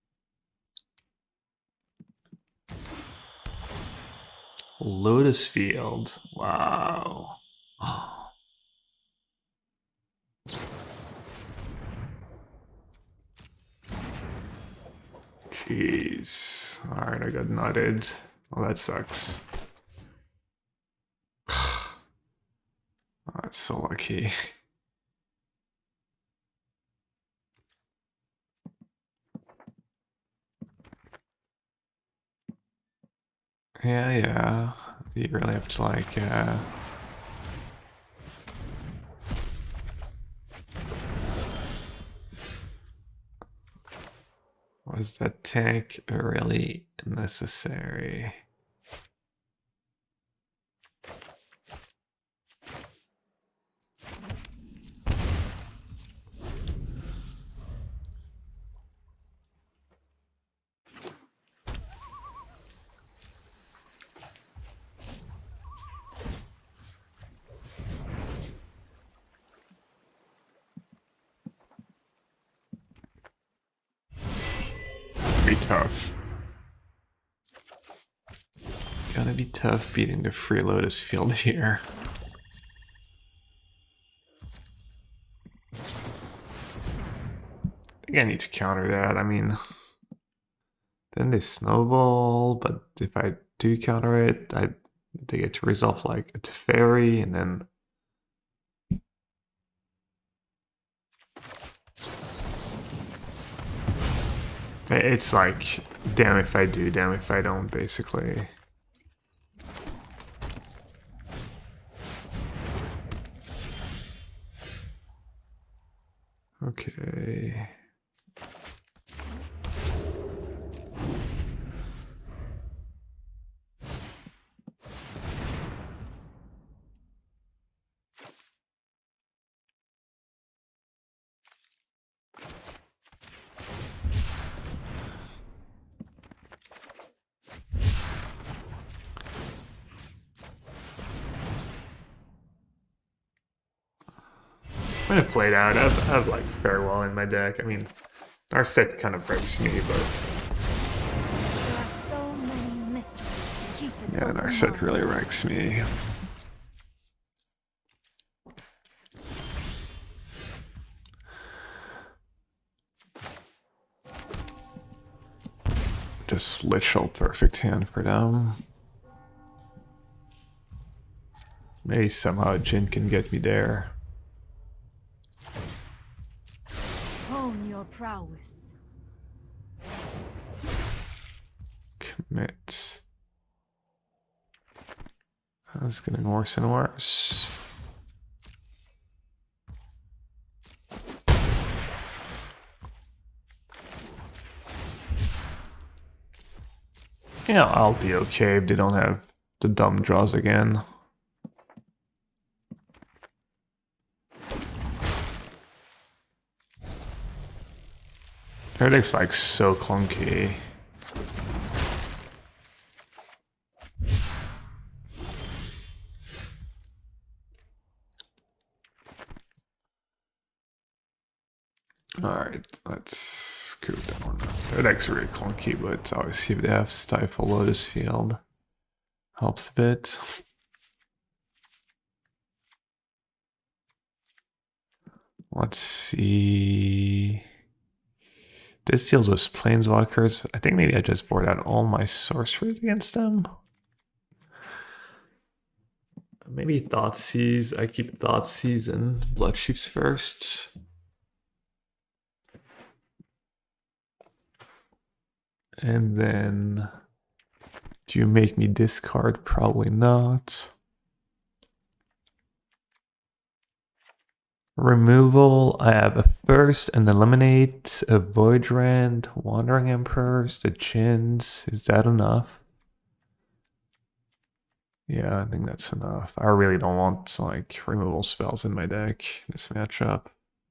Lotus Field. Wow. Jeez. Alright, I got nutted. Oh, that sucks. Oh, that's so lucky. Yeah. You really have to like, was that tank really necessary? Be tough. Gonna be tough beating the free Lotus Field here. I think I need to counter that. I mean, then they snowball, but if I do counter it, they get to resolve like a Teferi, and then it's like, damn if I do, damn if I don't, basically. Okay. I'm gonna play it out. I have like Farewell in my deck. I mean, our set kind of breaks me, but There are so many mysteries to keep an yeah, open our set mind. really wrecks me. Just literal perfect hand for them. Maybe somehow Jin can get me there. Hone your prowess. Commit. That's getting worse and worse. Yeah, I'll be okay if they don't have the dumb draws again. Their deck's like so clunky. Alright, let's screw down. Their deck's really clunky, but obviously if they have Stifle Lotus Field, helps a bit. Let's see. This deals with Planeswalkers. I think maybe I just board out all my sorceries against them. Maybe Thoughtseize. I keep Thoughtseize and Bloodchiefs first. And then, do you make me discard? Probably not. Removal, I have a first and eliminate, a Voidrand, Wandering Emperors, the Chins. Is that enough? Yeah, I think that's enough. I really don't want like removal spells in my deck this matchup.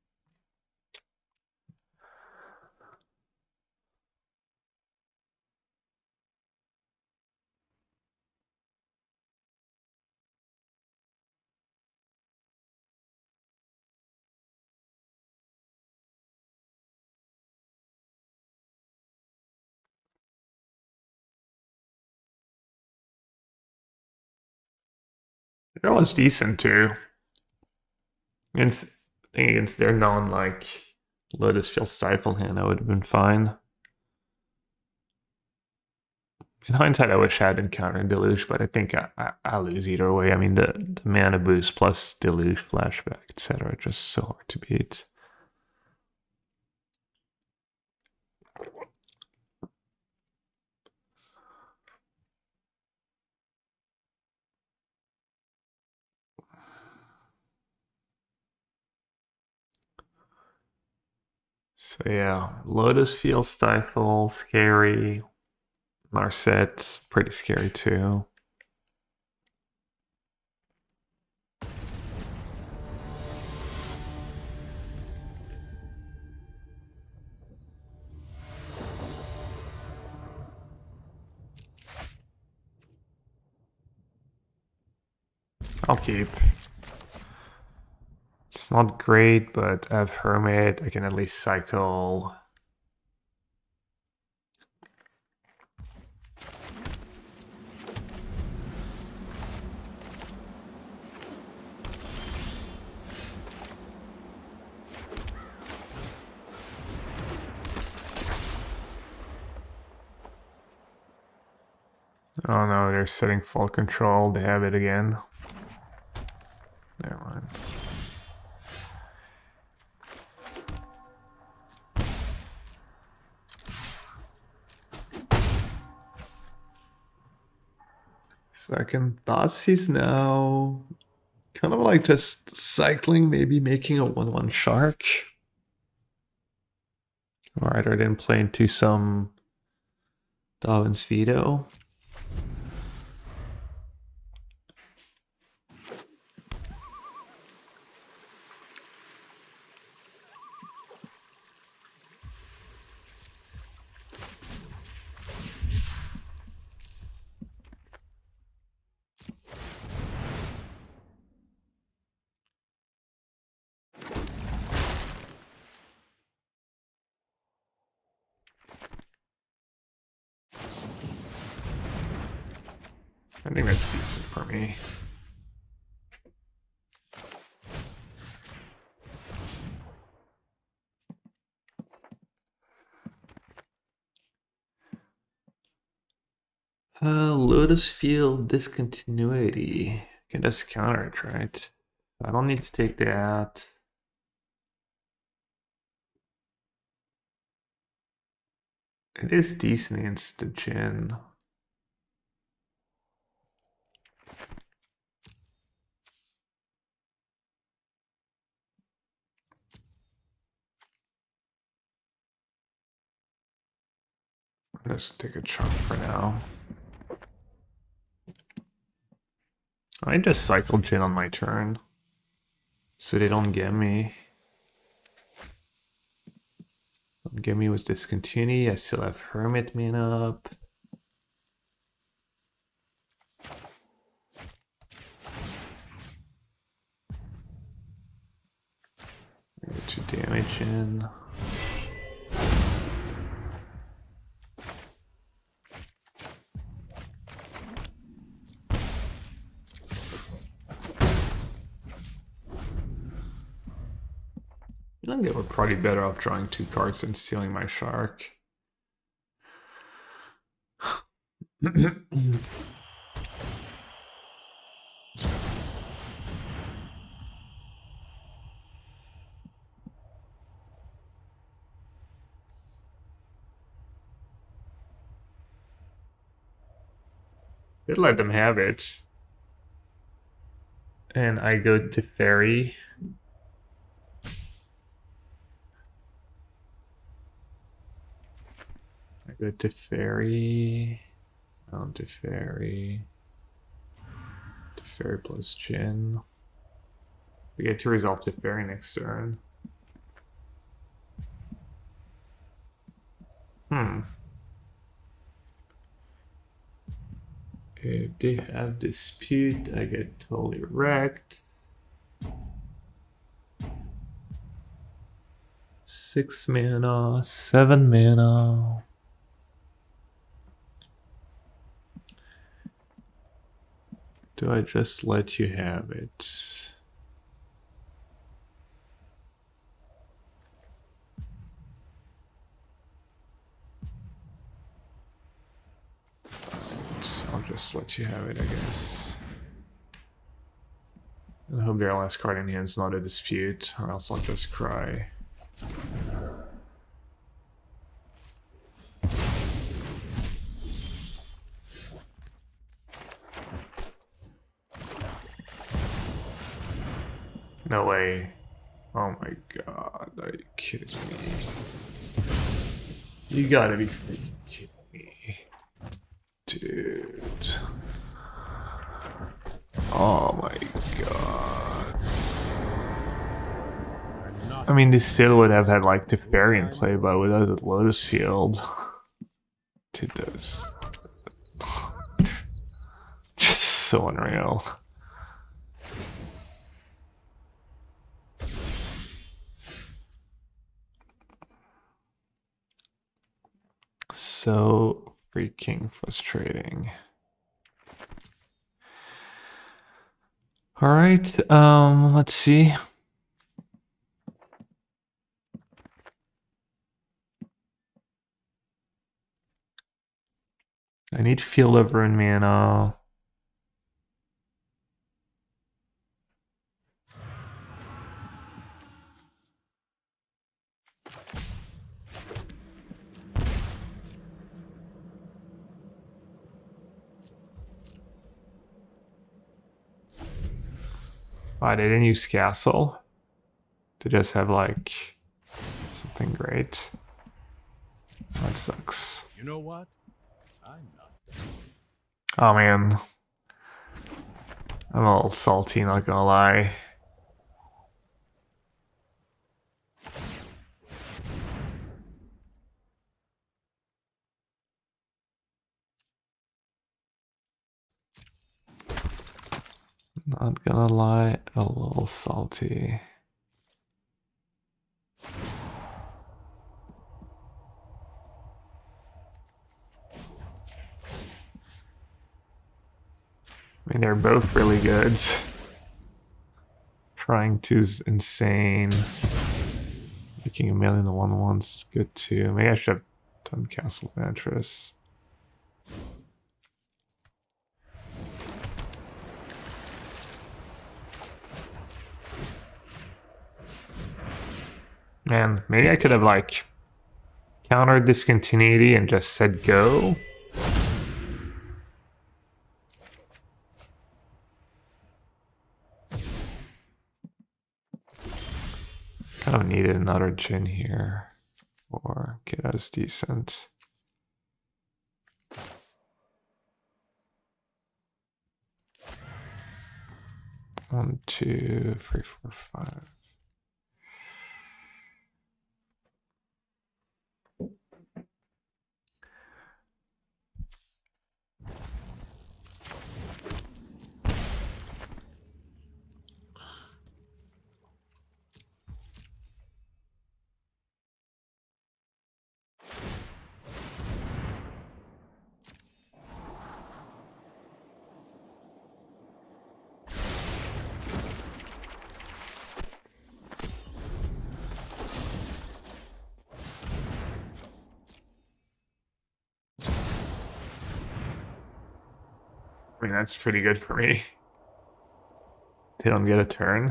That was decent too. Against, I think against their non like Lotus Field Stifle hand, I would have been fine. In hindsight, I wish I had encountered Deluge, but I think I'll lose either way. I mean, the mana boost plus Deluge, Flashback, etc. just so hard to beat. So yeah, Lotus Field Stifle, scary. Narset's pretty scary too. I'll keep. It's not great, but I have Hermit. I can at least cycle. Oh no, they're setting full control. They have it again. Never mind. Second Thoughtseize now. Kind of like just cycling, maybe making a 1/1 shark. Alright, I didn't play into some Darwin's Veto. I think that's decent for me. Lotus Field Discontinuity. Can just counter it, right? I don't need to take that. It is decent against the Jin. Let's take a chunk for now. I just cycle Jin on my turn, so they don't get me. Don't get me with Discontinuity. I still have Hermit mana up. Get 2 damage in. I think they were probably better off drawing 2 cards than stealing my shark. Did let them have it. And I go to Fairy. I go to Fairy. On to Fairy. To Fairy plus Jin. We get to resolve to Fairy next turn. If they have dispute, I get totally wrecked. 6 mana, 7 mana. Do I just let you have it? I'll just let you have it, I guess. I hope their last card in hand is not a dispute, or else I'll just cry. No way. Oh my god, are you kidding me? You gotta be freaking kidding me. Dude. Oh my god. I mean, they still would have had like Teferi in play, but without the Lotus Field. Dude, those. Just so unreal. So freaking frustrating. All right, let's see. I need Field of Ruin mana. I didn't use Castle to just have like something great. That sucks. You know what? I'm not. Oh man. I'm a little salty, not gonna lie. Not gonna lie, a little salty. I mean, they're both really good. Trying to's insane. Making 1,000,000-1/1's good too. Maybe I should have done Castle Mattress. Man, maybe I could have like countered Discontinuity and just said go. Kind of needed another Jin here or get us decent. One, two, three, four, five. I mean, that's pretty good for me. They don't get a turn.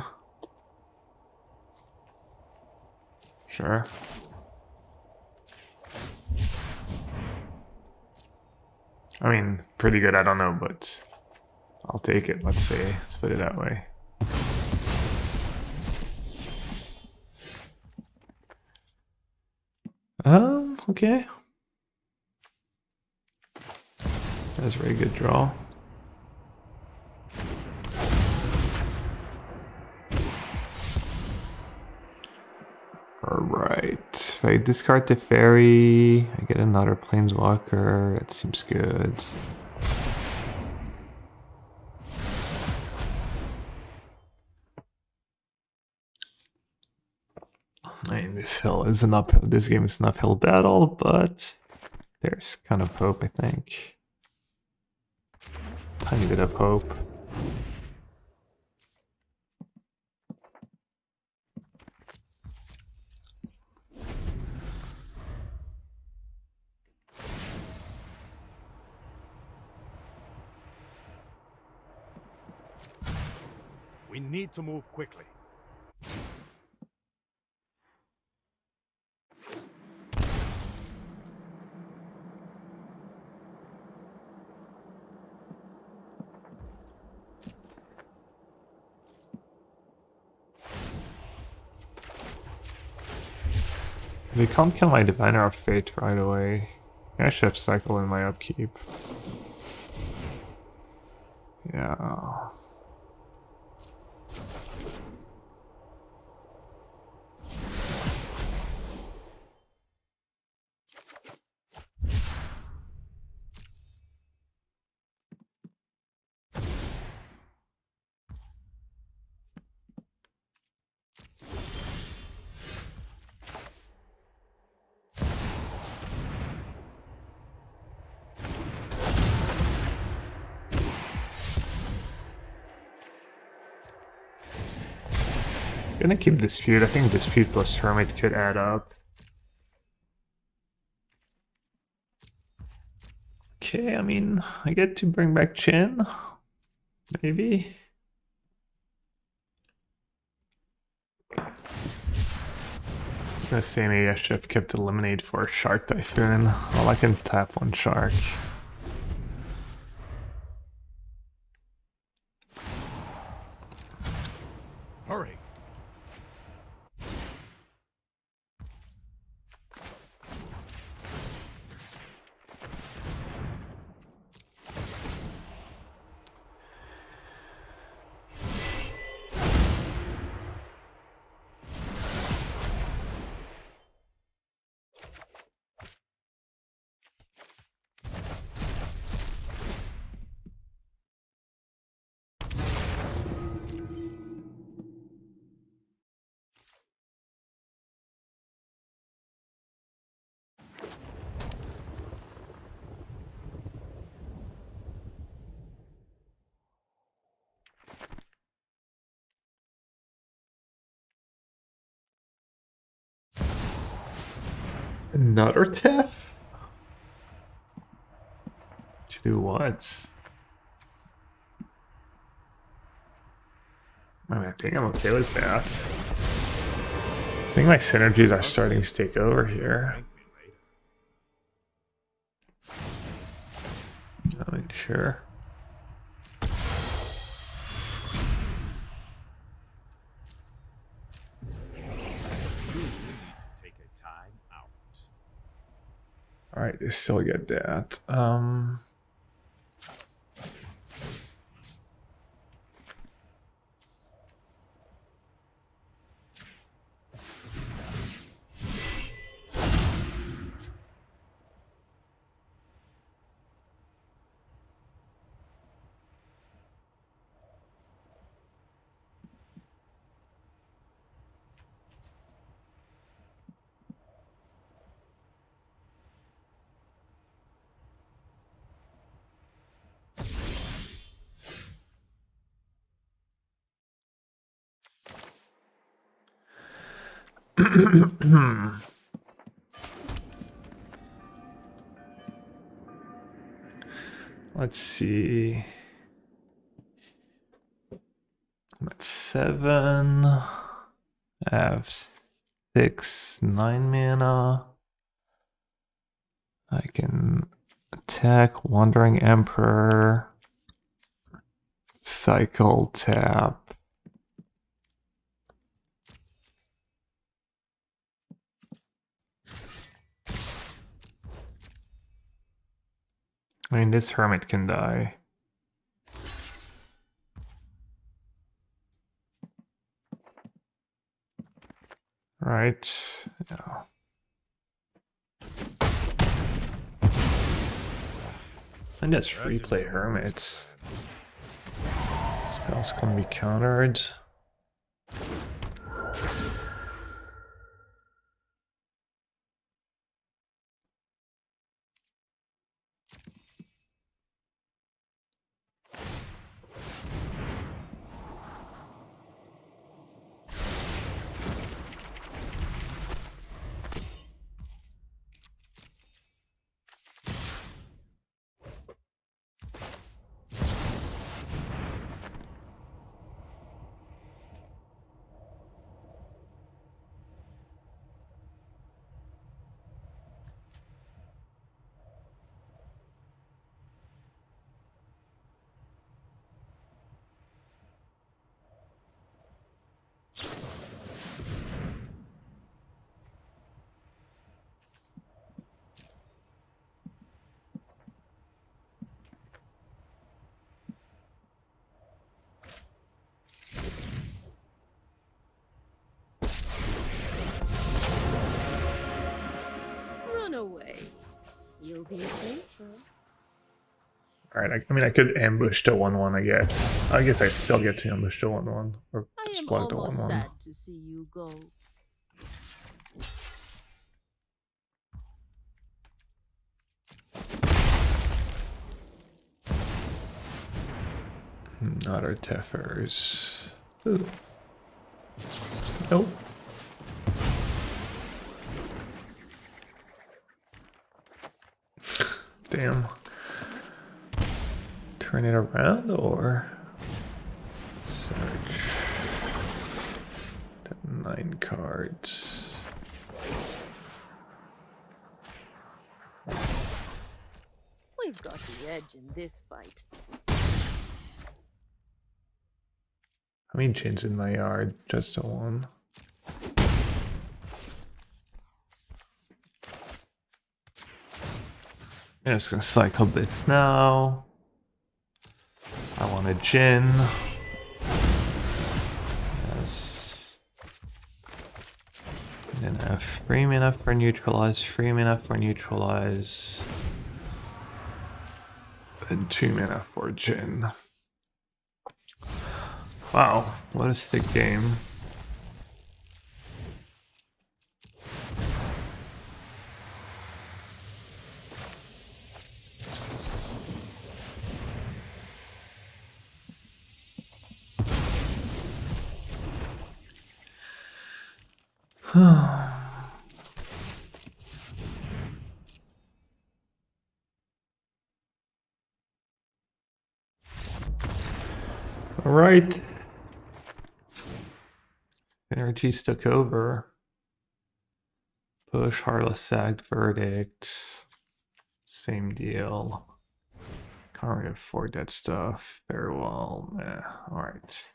Sure. I mean, pretty good, I don't know, but I'll take it, let's say. Let's put it that way. Okay. That's a very good draw. Alright. If I discard the fairy, I get another planeswalker. That seems good. I mean, this game is an uphill battle, but there's kind of hope, I think. Tiny bit of hope. We need to move quickly. They can't kill my Diviner of Fate right away. I should have cycle in my upkeep. Yeah. Gonna keep Dispute. I think Dispute plus Hermit could add up. Okay, I mean, I get to bring back Chin. Maybe. I'm gonna say maybe I should have kept Eliminate for Shark Typhoon. Well, I can tap one Shark. Hurry. Another tap? To do what? I mean, I think I'm okay with that. I think my synergies are starting to take over here. Thank me later. I mean, sure. You need to take a time out. Alright, they still get that. Let's see. 7. I have 6, 9 mana. I can attack Wandering Emperor. Cycle tap. I mean, this hermit can die. Right. Yeah. And that's free play hermits. Spells can be countered. Run away. You'll be safer. Alright, I mean, I could ambush the 1/1, I guess. I guess I still get to ambush the 1/1. Or I just am block the almost 1/1. sad to see you go. Other Teffers. Ooh. Nope. Damn. Turn it around or search. 9 cards. We've got the edge in this fight. How many gins in my yard? Just a 1. I'm just gonna cycle this now. I want a gin. Yes. And then I have free mana for neutralize, free mana for neutralize. And 2 mana for gin. Wow, what a thick game. All right. Energies took over. Push, Heartless Sagged Verdict. Same deal. Can't really afford that stuff very well. Alright.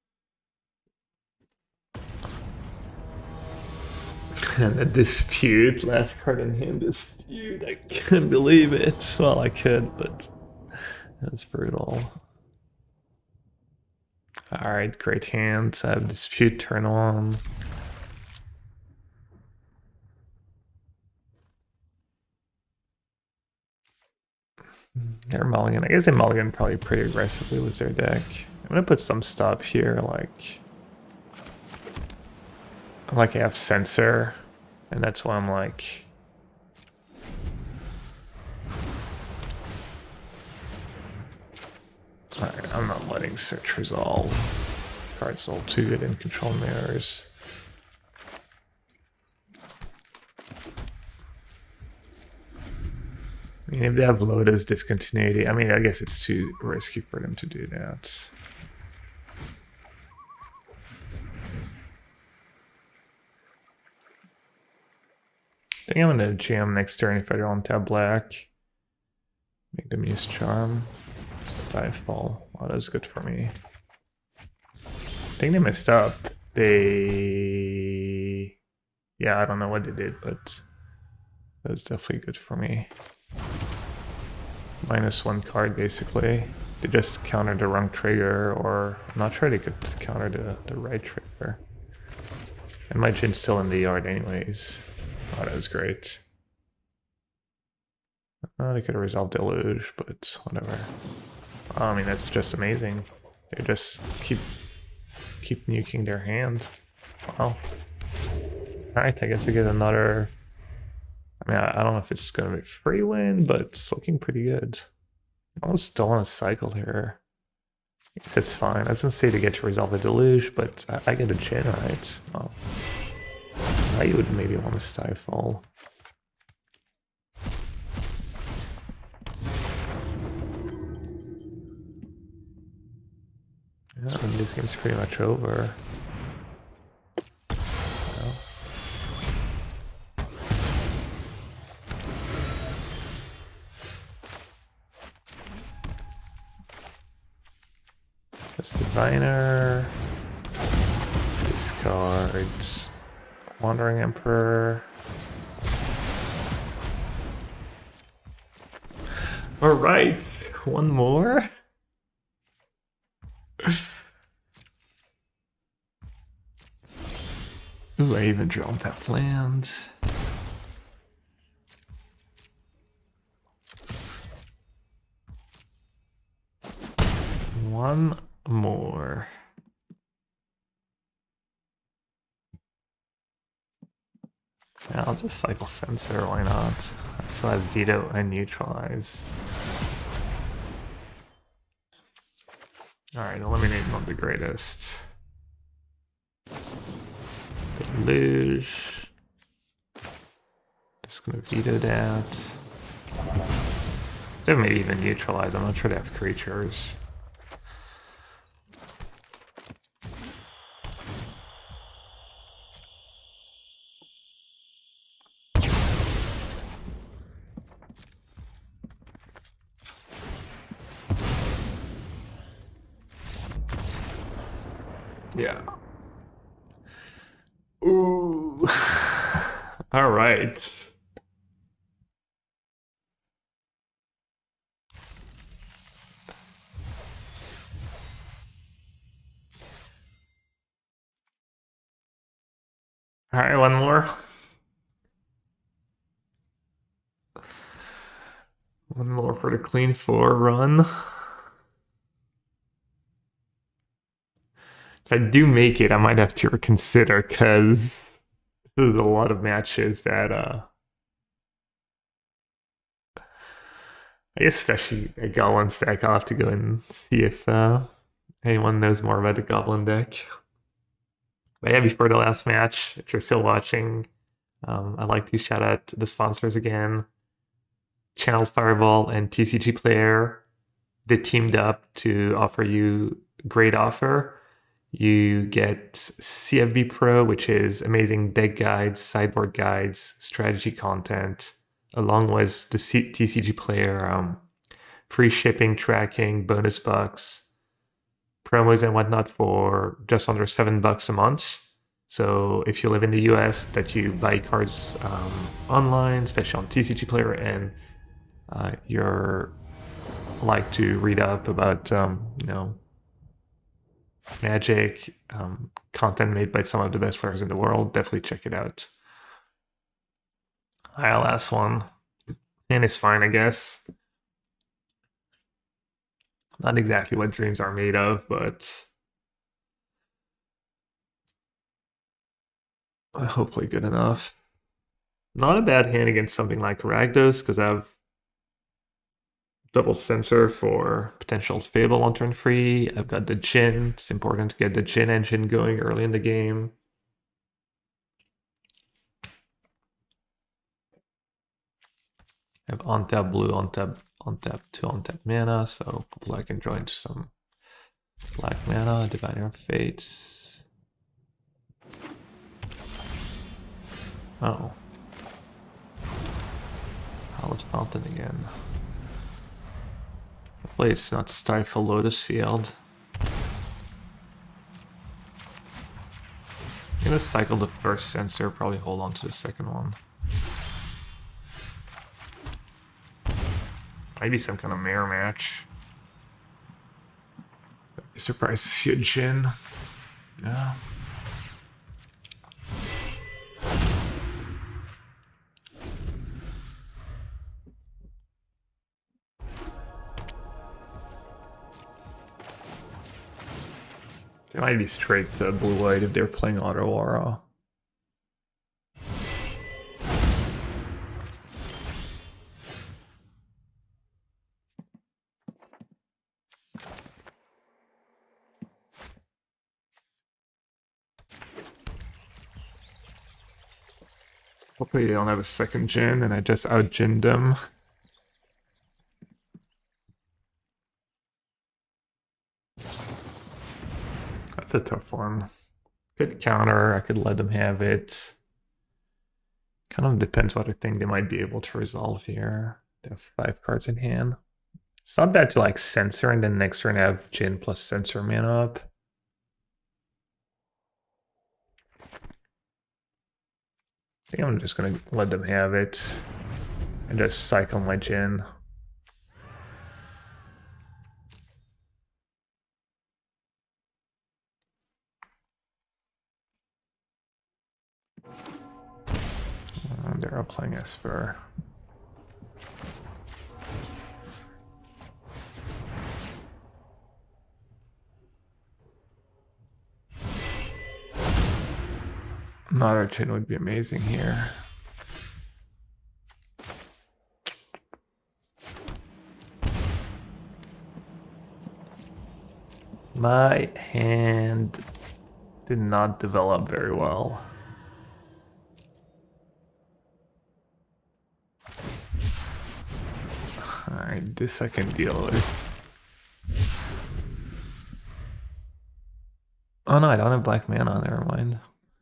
And the dispute, last card in hand, dispute. I can't believe it. Well, I could, but that's brutal. Alright, great hands. I have dispute turn on. They're mulligan. I guess they mulligan probably pretty aggressively with their deck. I'm gonna put some stuff here, like I have Sensor, and that's why I'm like. Alright, I'm not letting Search resolve. Cards all too good in control mirrors. I mean, if they have Lotus discontinuity, I mean, I guess it's too risky for them to do that. I think I'm gonna jam next turn if I don't tap black. Make them use charm. Stifle. Oh, that's good for me. I think they messed up. They... Yeah, I don't know what they did, but that was definitely good for me. -1 card, basically. They just countered the wrong trigger, or I'm not sure they could counter the right trigger. And my Jin's still in the yard anyways. Oh, that was great. They could have resolved Deluge, but whatever. I mean, that's just amazing. They just keep nuking their hand. Wow. Alright, I guess I get another... I mean, I don't know if it's going to be a free win, but it's looking pretty good. I almost don't want to cycle here. I guess it's fine. I was going to say to get to resolve the Deluge, but I get a Jin, right? Oh. I would maybe want to stifle. Yeah, I mean, this game's pretty much over. Well. This Diviner. Discards. Wandering Emperor. Alright, one more. Ooh, I even dropped that land. One more. Yeah, I'll just cycle Censor, why not? I still have Veto and Neutralize. Alright, eliminate one of the greatest. Deluge. Just gonna veto that. They may even neutralize, I'm not sure they have creatures. Yeah. Ooh. All right. All right, one more. One more for the clean 4 run. If I do make it, I might have to reconsider because there's a lot of matches that I guess especially a Goblin stack, I'll have to go and see if anyone knows more about the Goblin deck. But yeah, before the last match, if you're still watching, I'd like to shout out the sponsors again. Channel Fireball and TCG Player. They teamed up to offer you a great offer. You get CFB Pro, which is amazing deck guides, sideboard guides, strategy content, along with the TCG Player, free shipping, tracking, bonus bucks, promos and whatnot for just under $7 a month. So if you live in the US, that you buy cards online, especially on TCG Player, and you're like to read up about Magic, content made by some of the best players in the world, definitely check it out. last one, and it's fine, I guess. Not exactly what dreams are made of, but hopefully good enough. Not a bad hand against something like Rakdos, because I have double Censor for potential Fable on turn 3. I've got the Jin. It's important to get the Jin engine going early in the game. I have on-tap blue, on-tap 2 on-tap mana, so hopefully I can join some black mana, Diviner of Fates. Oh. Scarlet Fountain again. Hopefully it's not Stifle Lotus Field. I'm gonna cycle the first sensor, probably hold on to the second one. Maybe some kind of mirror match. I'd be surprised to see a Jhin. Yeah. It might be straight blue-white if they're playing Auto Aura. Hopefully they don't have a second Jhin and I just out-Jhinned them. That's a tough one. Could counter, I could let them have it. Kind of depends what I think they might be able to resolve here. They have 5 cards in hand. It's not bad to like censor and then next turn have Jhin plus censor mana up. I think I'm just gonna let them have it and just cycle my Jhin. They're all playing Esper. Another Jhin would be amazing here. My hand did not develop very well. Alright, this I can deal with. Oh no, I don't have black mana, never mind.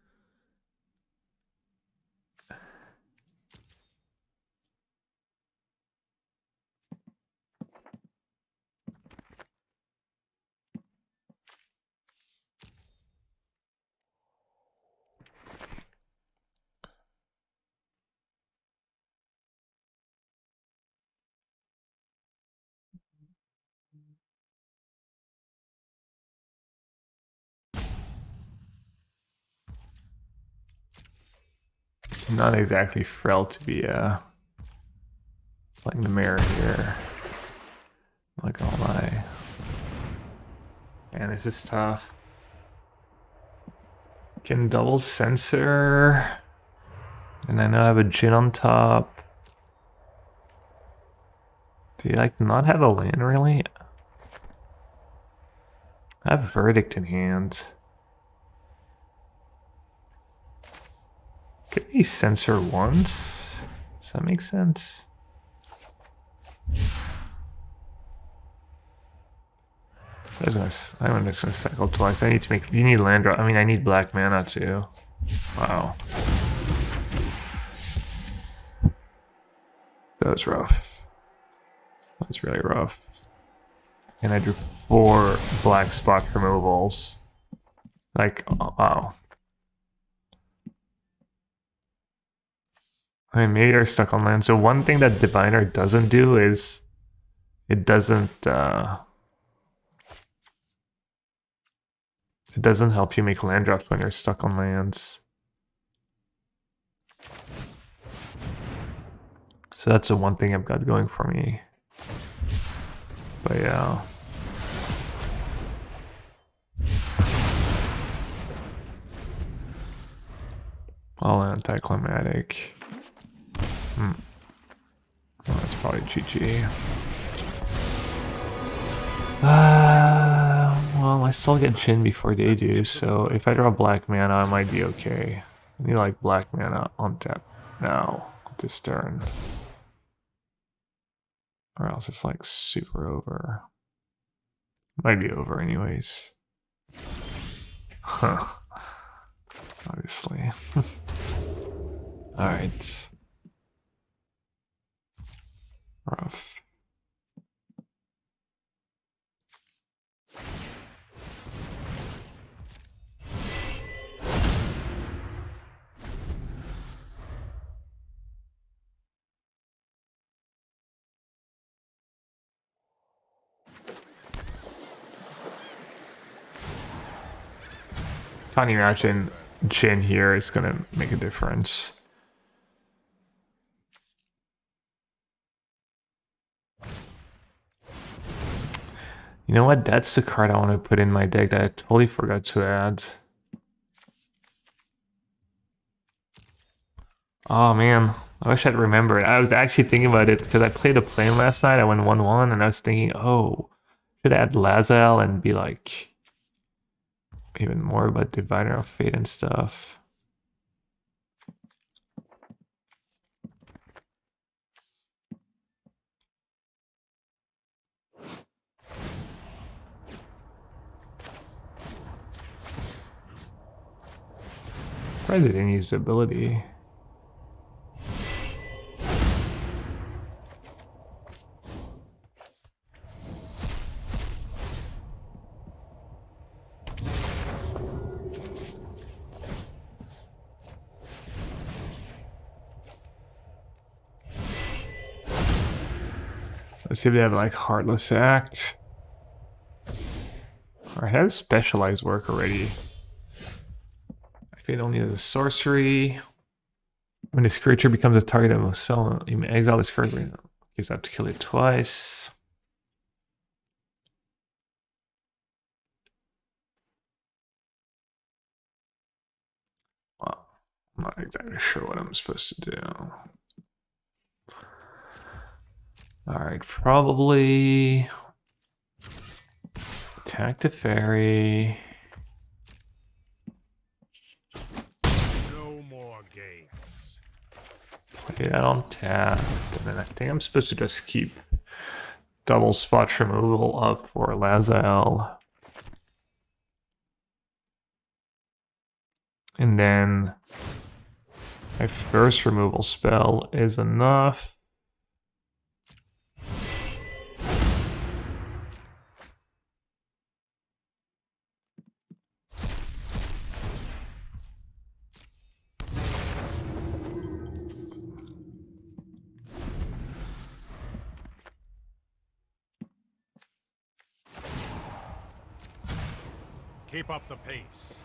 I'm not exactly thrilled to be playing the mirror here. Like all my man, this is tough. Can double censor. And I know I have a Jhin on top. Do you like not have a land really? I have Verdict in hand. Could he censor once? Does that make sense? I'm just gonna cycle twice. I need to make. You need land draw. I mean, I need black mana too. Wow. That was rough. That was really rough. And I drew 4 black spot removals. Like, oh, wow. I mean, maybe they're stuck on land. So one thing that Diviner doesn't do is it doesn't help you make land drops when you're stuck on lands. So that's the one thing I've got going for me. But yeah. All anticlimactic. Oh, that's probably GG. Well, I still get Jhin before they do, so if I draw black mana, I might be okay. I need like black mana on tap now, this turn. Or else it's like super over. Might be over anyways. Huh. Obviously. Alright. Rough. Can't imagine Jhin here is gonna make a difference. You know what? That's the card I want to put in my deck that I totally forgot to add. Oh man, I wish I'd remembered. I was actually thinking about it because I played a plane last night. I went 1-1 and I was thinking, oh, should I add Lazel and be like even more about Diviner of Fate and stuff. Surprised they didn't use the ability. Let's see if they have like Heartless Act. Or has Specialized work already. Fate only has a sorcery. When this creature becomes a target of a spell, you may exile this card. You have to kill it twice. Well, I'm not exactly sure what I'm supposed to do. Alright, probably attack the fairy. No more games. Play that on tap. And then I think I'm supposed to just keep double spot removal up for Lazel. And then my first removal spell is enough. Keep up the pace.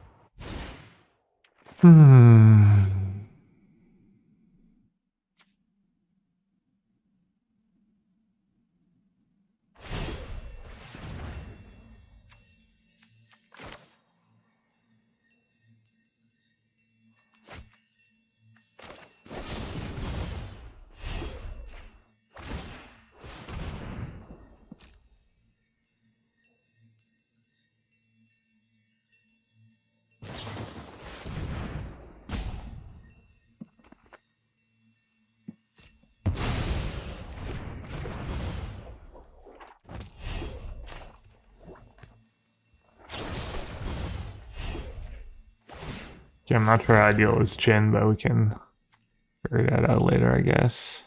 Yeah, I'm not sure how ideal is Jhin, but we can figure that out later, I guess.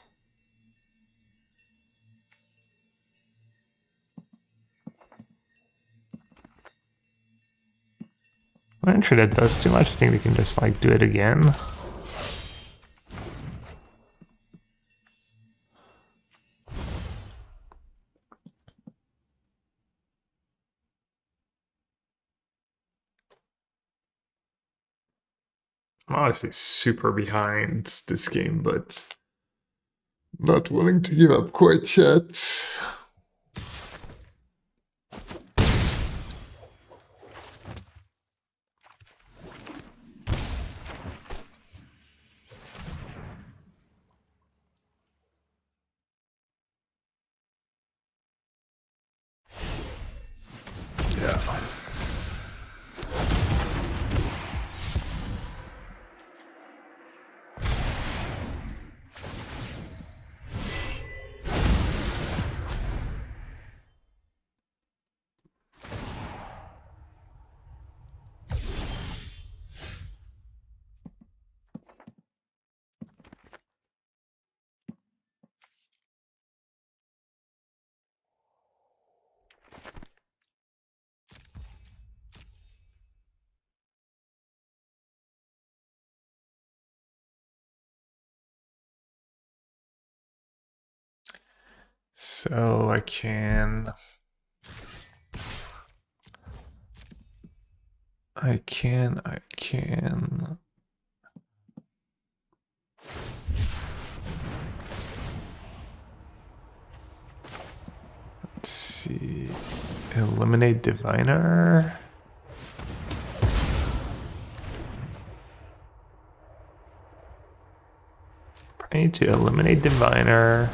I'm not sure that does too much. I think we can just like do it again. I'm honestly super behind this game, but not willing to give up quite yet. So I can... Let's see. Eliminate Diviner. I need to eliminate Diviner.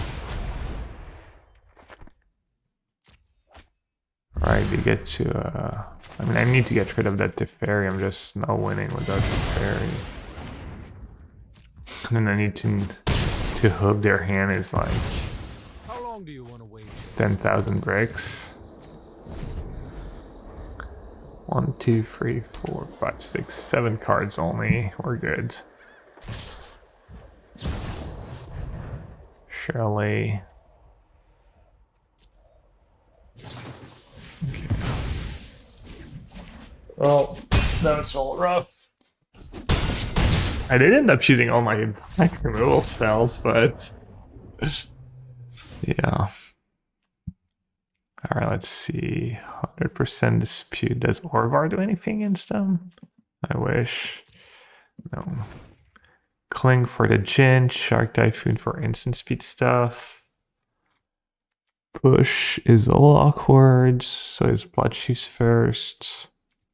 Right, to get to, I mean, I need to get rid of that Teferi. I'm just not winning without Teferi. And then I need to hook their hand is like How long do you want to wait? 10,000 bricks. 1, 2, 3, 4, 5, 6, 7 cards only. We're good. Shirley. Okay. Well, that was all rough. I did end up choosing all my removal spells, but yeah. Alright, let's see. 100% dispute. Does Orvar do anything against them? I wish. No. Cling for the Jin, Shark Typhoon for instant speed stuff. Push is a little awkward, so is Bloodchief's first.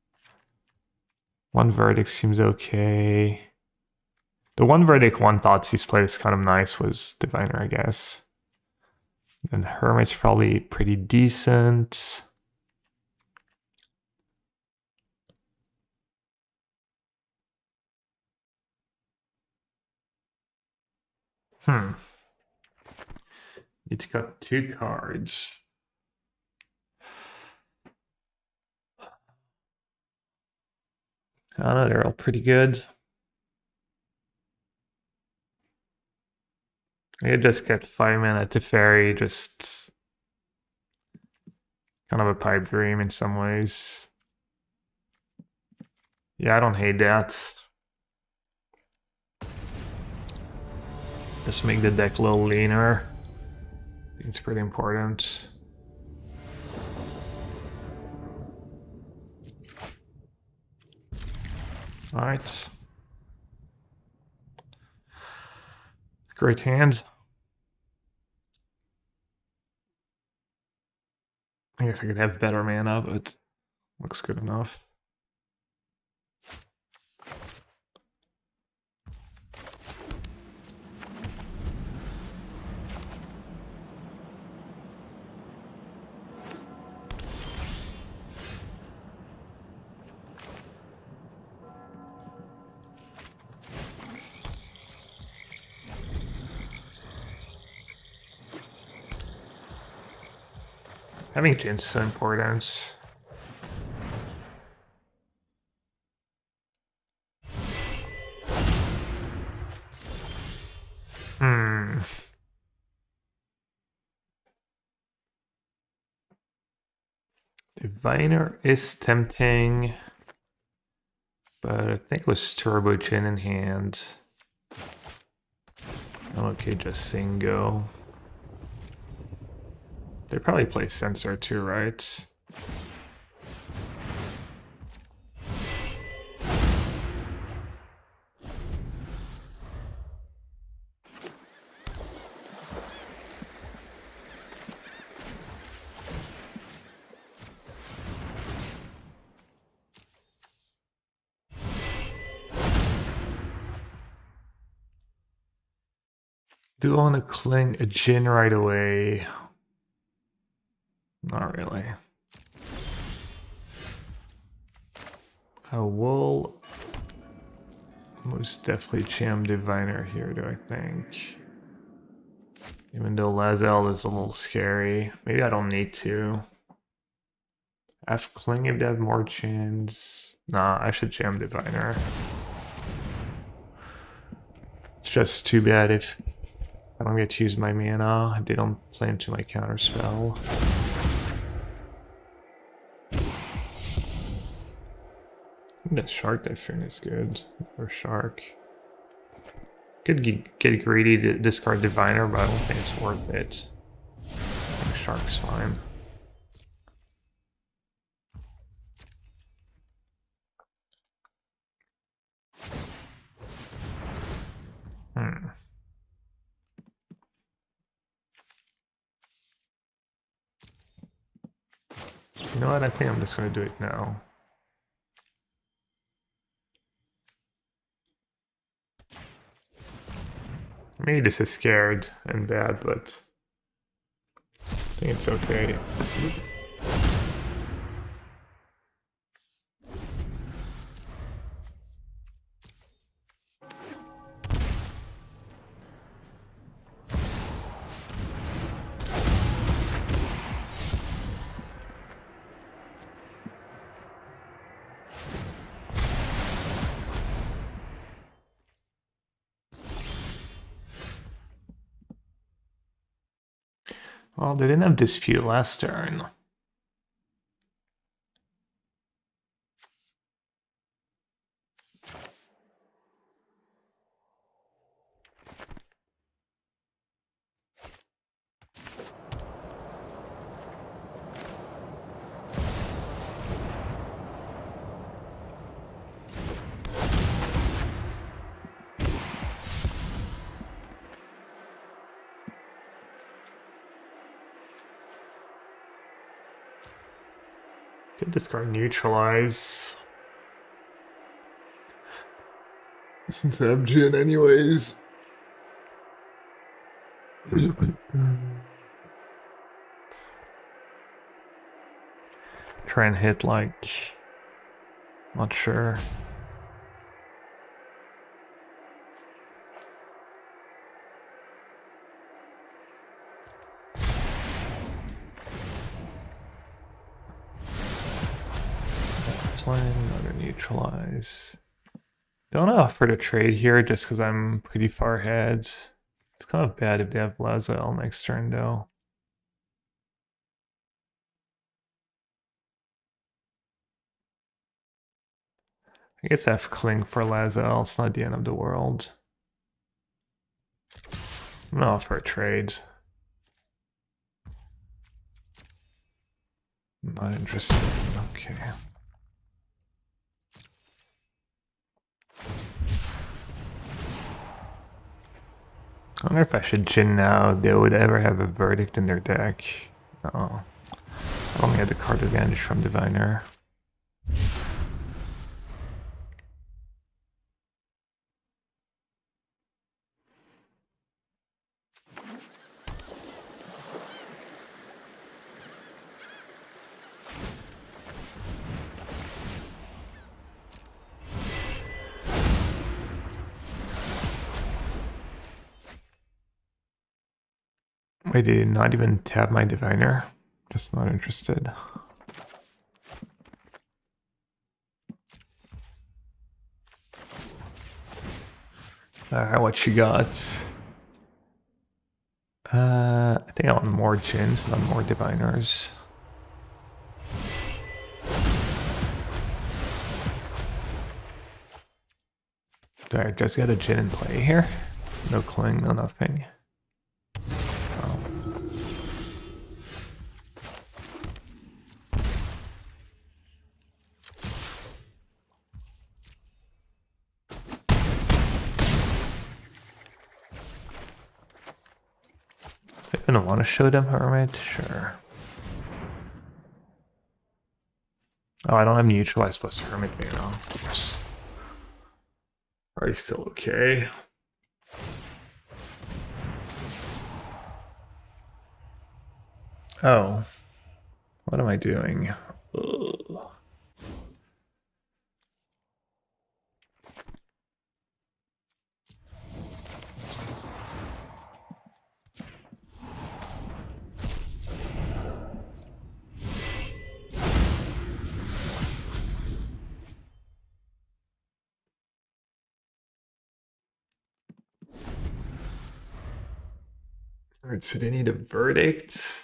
One Verdict seems okay. The one Verdict, one Thoughtseize play is kind of nice was Diviner, I guess. And Hermit's probably pretty decent. Need to cut 2 cards. I don't know, they're all pretty good. I just get 5 mana Teferi, just kind of a pipe dream in some ways. Yeah, I don't hate that. Just make the deck a little leaner. I think it's pretty important. Alright. Great hand. I guess I could have better mana, but looks good enough. Having Jin's so important. Diviner is tempting, but I think with Turbo Jin in hand, I'm okay just saying go. They probably play Sensor too, right? Do I want to cling a Jin right away? Not really. I will most definitely jam Diviner here, do I think? Even though Lazel is a little scary. Maybe I don't need to. F Cling if they have more chins. Nah, I should jam Diviner. It's just too bad if I don't get to use my mana, if they don't play into my counter spell. I think that Shark Typhoon is good. Or Shark. Could get greedy to discard Diviner, but I don't think it's worth it. Shark's fine. You know what? I think I'm just going to do it now. Maybe this is scared and bad, but I think it's okay. Well, they didn't have dispute last turn. Could discard neutralize. Listen to Abjin anyways. Try and hit like, not sure. Playing another neutralize. Don't offer to trade here just because I'm pretty far ahead. It's kind of bad if they have Lazel next turn though. I guess I have Cling for Lazel, it's not the end of the world. I'm gonna offer a trade. Not interested. Okay. I wonder if I should Jin now. They would ever have a verdict in their deck. No. I only had the card advantage from Diviner. Wait, did not even tap my Diviner? Just not interested. Alright, what you got? I think I want more Jins, not more Diviners. Sorry, I just got a Jin in play here. No Cling, no nothing. Oh. I don't want to show them Hermit, sure. Oh, I don't have neutralize plus Hermit, you know. Probably still okay. Oh, what am I doing? Ugh. Alright, so they need a verdict.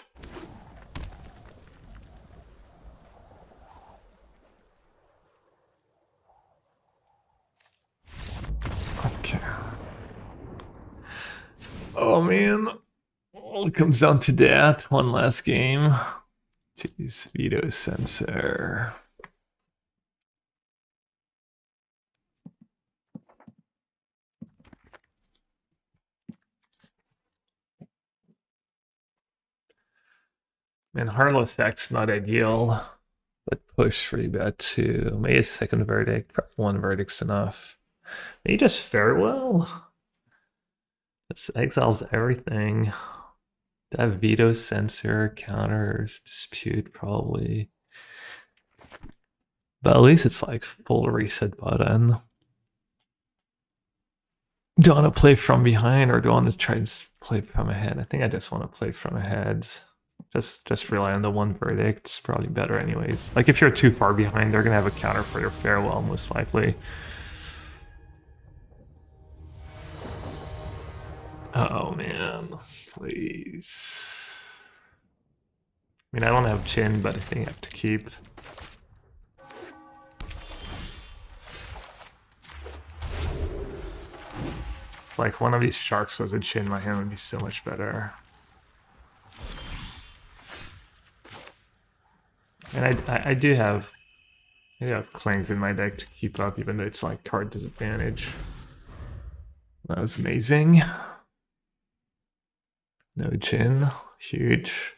Okay. Oh man. All comes down to that. One last game. Jeez, veto sensor. Man, Heartless X not ideal, but push pretty bad too. Maybe a second verdict. Probably one verdict's enough. Maybe just farewell. This exiles everything. That veto sensor counters dispute probably. But at least it's like full reset button. Do I want to play from behind or do I want to try and play from ahead? I think I just want to play from ahead. Just rely on the one verdict. It's probably better anyways. Like if you're too far behind, they're gonna have a counter for your farewell most likely. Oh man, please. I mean, I don't have chin, but I think I have to keep. Like one of these sharks was a chin, my hand would be so much better. And I do have clings in my deck to keep up, even though it's like card disadvantage. That was amazing. No chin, huge.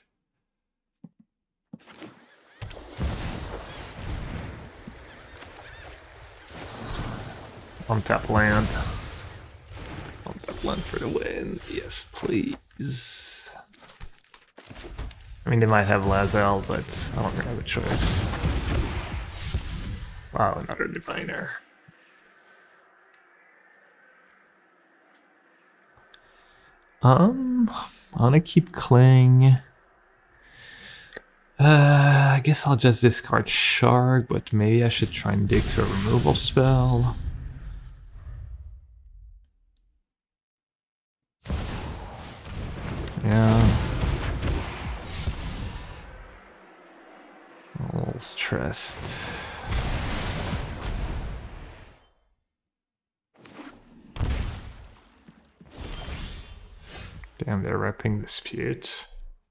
Untap land. Untap land for the win. Yes, please. I mean, they might have Lazel, but I don't really have a choice. Wow, another diviner. I wanna keep Cling. I guess I'll just discard Shark, but maybe I should try and dig to a removal spell. Yeah. A little stressed. Damn, they're repping Dispute.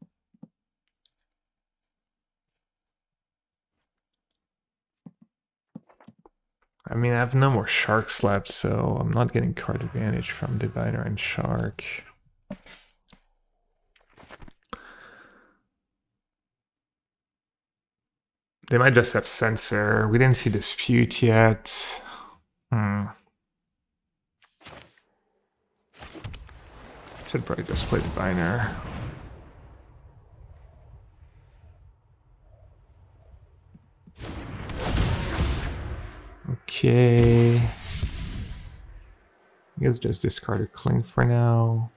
I mean, I have no more Sharks left, so I'm not getting card advantage from Diviner and Shark. They might just have Censor. We didn't see Dispute yet. Should probably just play Diviner. Okay. I guess just discard a Cling for now.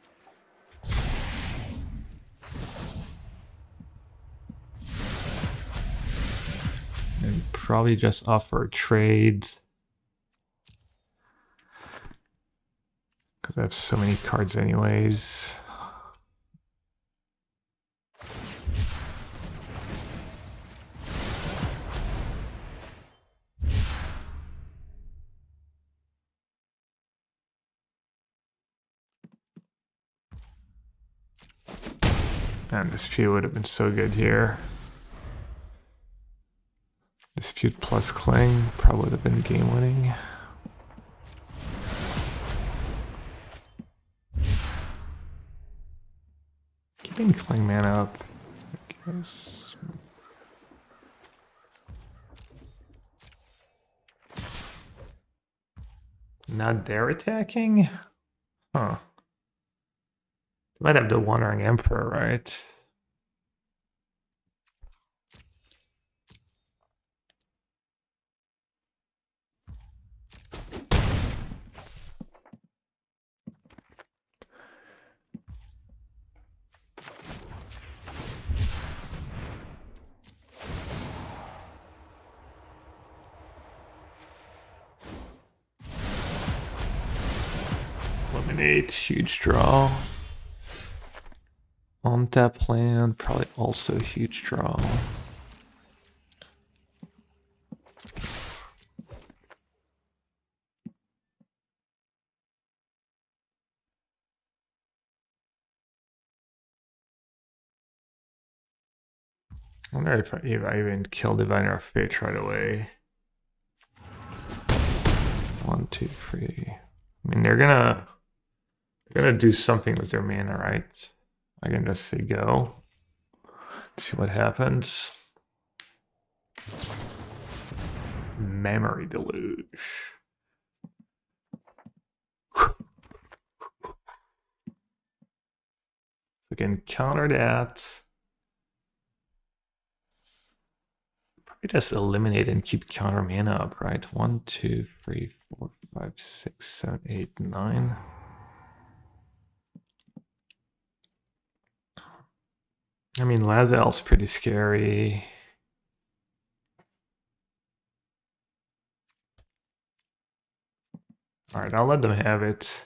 And probably just offer a trade. Because I have so many cards anyways. And Dispute would have been so good here. Dispute plus Cling probably would have been game winning. Keeping Cling mana up, I guess. Not dare attacking? Huh. Might have the Wandering Emperor, right? Eliminate, huge draw. On tap land, probably also huge draw. I wonder if I even kill Diviner of Fate right away. 1, 2, 3. I mean, they're gonna do something with their mana, right? I can just say go. See what happens. Memory Deluge. We can counter that. Probably just eliminate and keep counter mana up, right? 1, 2, 3, 4, 5, 6, 7, 8, 9. I mean, Lazel's pretty scary. All right, I'll let them have it.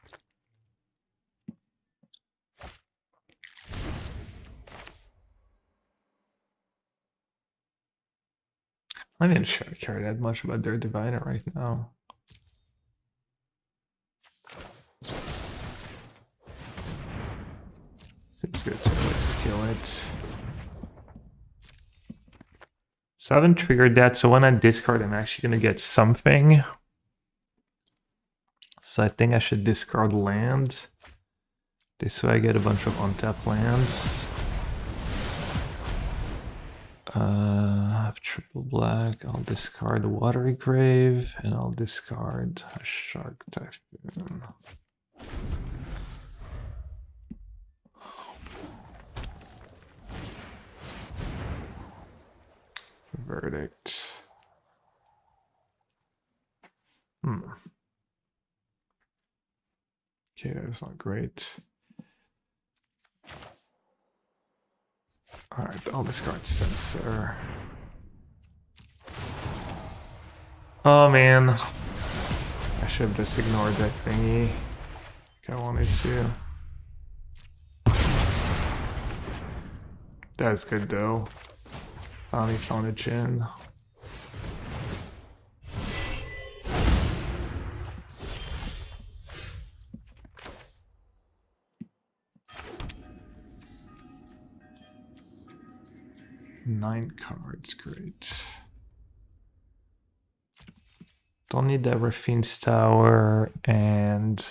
I'm not even sure I care that much about their Diviner right now. Seems good to skill it. So I haven't triggered that, so when I discard, I'm actually going to get something. So I think I should discard land. This way I get a bunch of untapped lands. I have triple black. I'll discard the Watery Grave, and I'll discard a Shark Typhoon. Verdict. Okay, that's not great. Alright, I'll discard Censor. Oh man. I should have just ignored that thingy. Like I wanted to. That's good though. Finally found a Jhin. Nine cards, great. Don't need that Raffine's Tower, and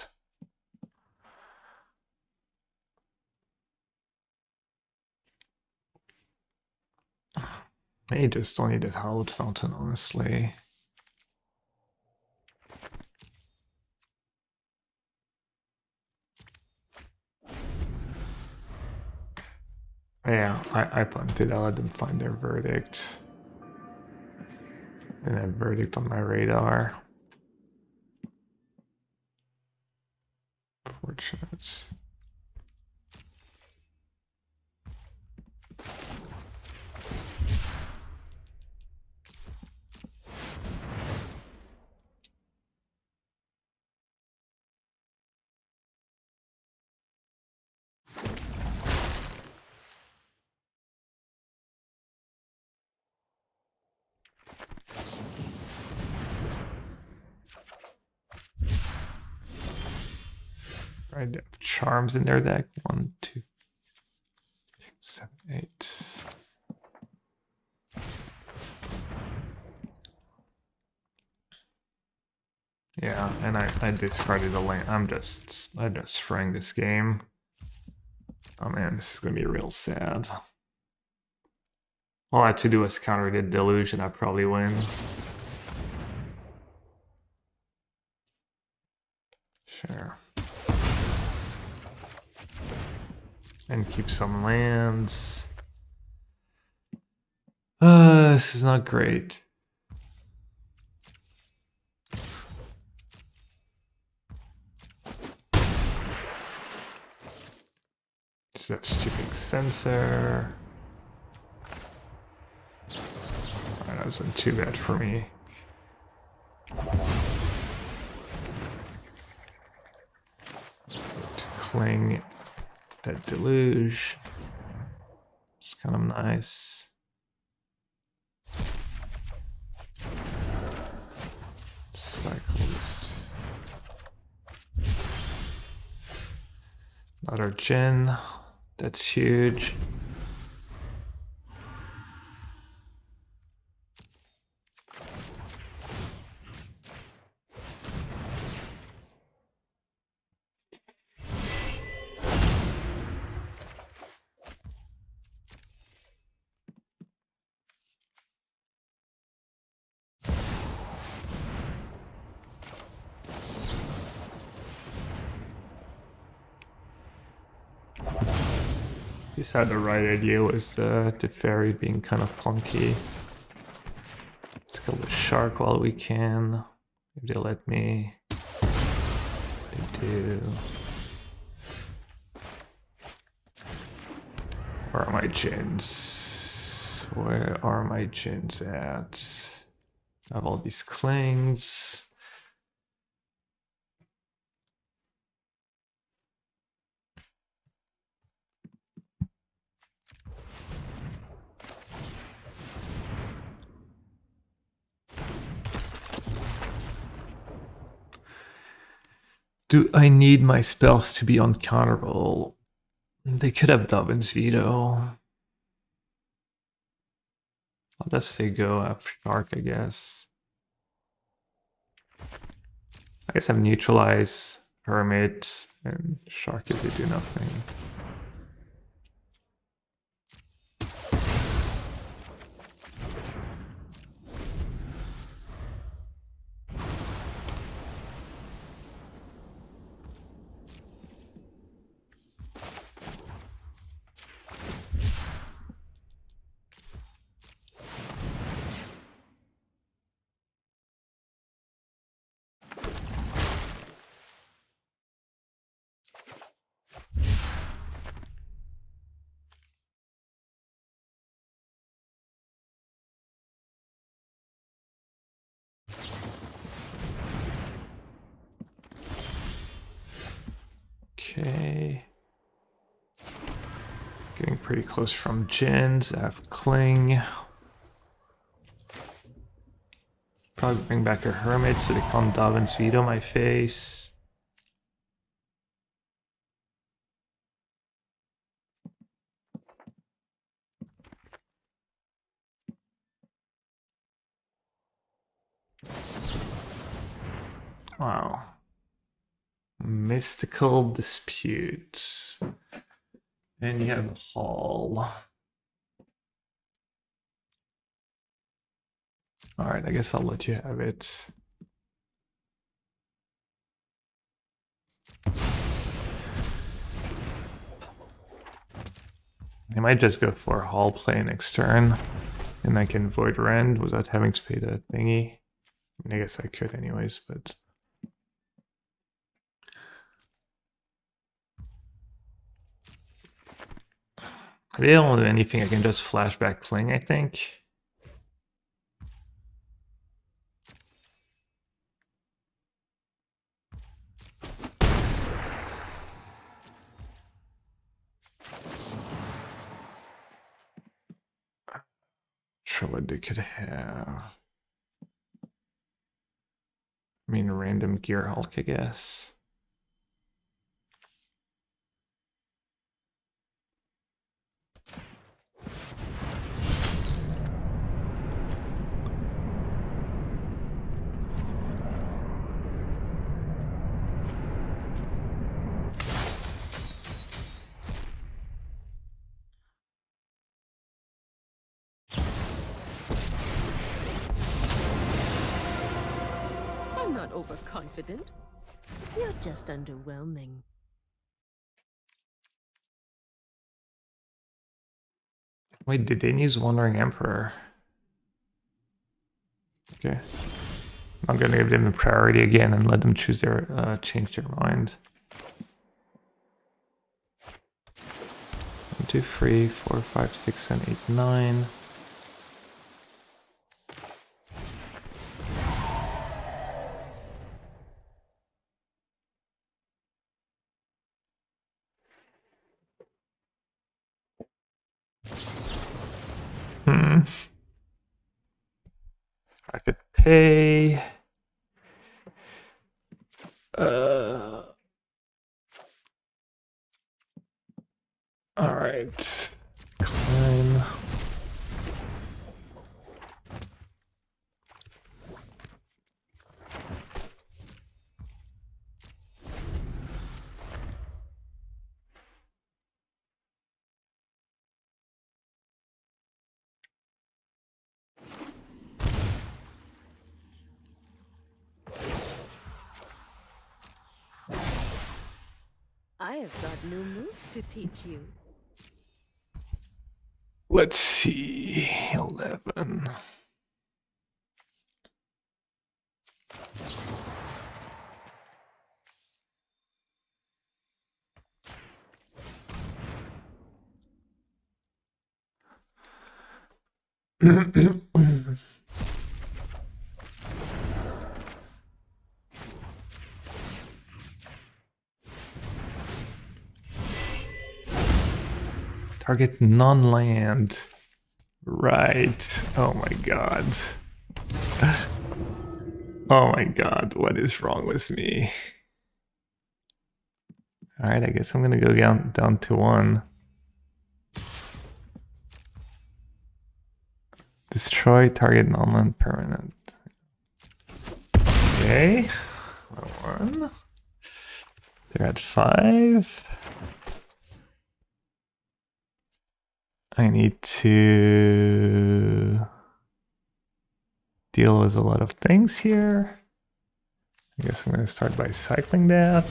I just don't need that Hallowed Fountain, honestly. Yeah, I punted. I let them find their verdict. And that verdict on my radar. Fortunate. Right, they have charms in their deck. 1, 2, 6, 7, 8. Yeah, and I discarded a land. I just sprang this game. Oh man, this is gonna be real sad. All I had to do was counter the Deluge and I probably win. Sure. And keep some lands. This is not great. Just have stupid Censor. Alright, that wasn't too bad for me. To cling that Deluge. It's kind of nice. Cycle this. Another Jhin. That's huge. He's had the right idea, was the fairy being kind of clunky. Let's kill the shark while we can. If they let me. They do. Where are my gins? Where are my gins at? I have all these clings. Do I need my spells to be uncounterable? They could have Dovin's Veto. I'll just say go after Shark, I guess. I guess I have Neutralize, Hermit, and Shark if they do nothing. Okay. Getting pretty close from Jins. I have Cling. Probably bring back a Hermit so they can't Dovin's Veto my face. Wow. Mystical Disputes. And you have Hall. Alright, I guess I'll let you have it. I might just go for Hall play next turn. And I can Void Rend without having to pay that thingy. I mean, I guess I could anyways, but... If they don't do anything, I can just flashback Cling, I think. Sure what they could have. I mean, random Gear Hulk, I guess. I'm not overconfident. You're just underwhelming. Wait, did they use Wandering Emperor? Okay. I'm gonna give them the priority again and let them choose their change their mind. 1, 2, 3, 4, 5, 6, 7, 8, 9. I could pay. All right. Climb. I have got new moves to teach you. Let's see. 11. Target non-land. Right. Oh my god. Oh my god, what is wrong with me? Alright, I guess I'm gonna go down to 1. Destroy target non-land permanent. Okay. 1. They're at 5. I need to deal with a lot of things here. I guess I'm going to start by cycling that.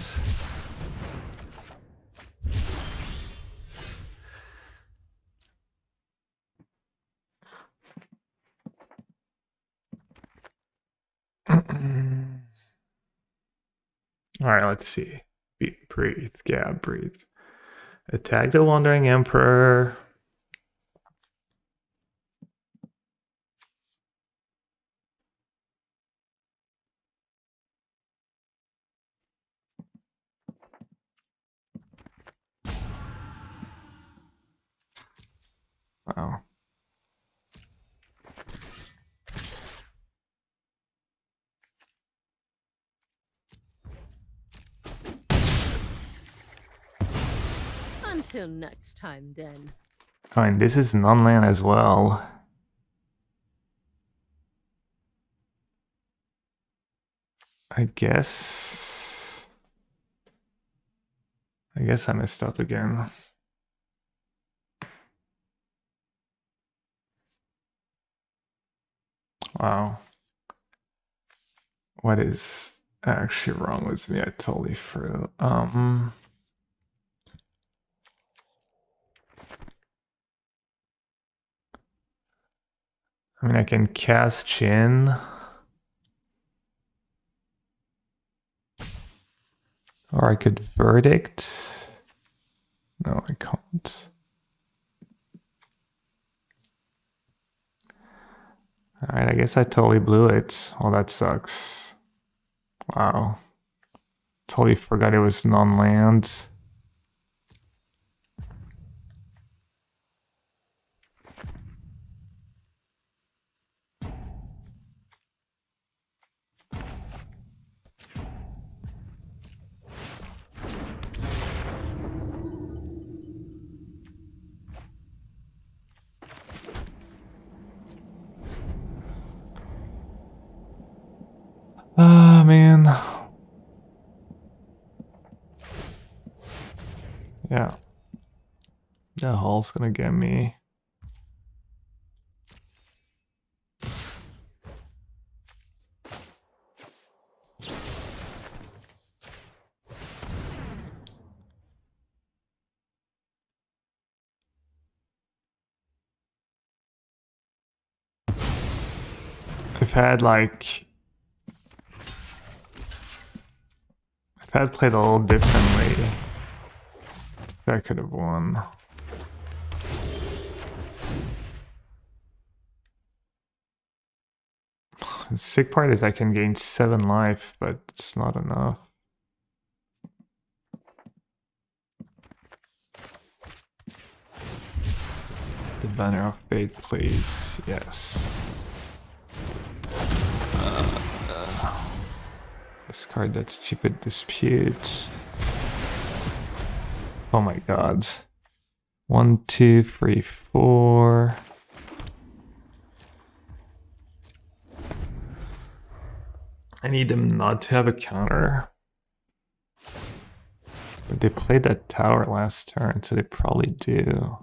All right, let's see. Breathe. Yeah, breathe. Attack the Wandering Emperor. Wow. Until next time, then. Fine, this is non-land as well. I guess I messed up again. Wow. What is actually wrong with me? I totally forgot. I mean, I can cast Jin. Or I could Verdict. No, I can't. Alright, I guess I totally blew it. Oh, that sucks. Wow. Totally forgot it was non-land. Ah, man. Yeah. The hull's gonna get me. If I had played a little differently, I could have won. The sick part is I can gain 7 life, but it's not enough. The Banner of Fate, please. Yes. Discard that stupid dispute. Oh my god. 1, 2, 3, 4. I need them not to have a counter. But they played that tower last turn, so they probably do.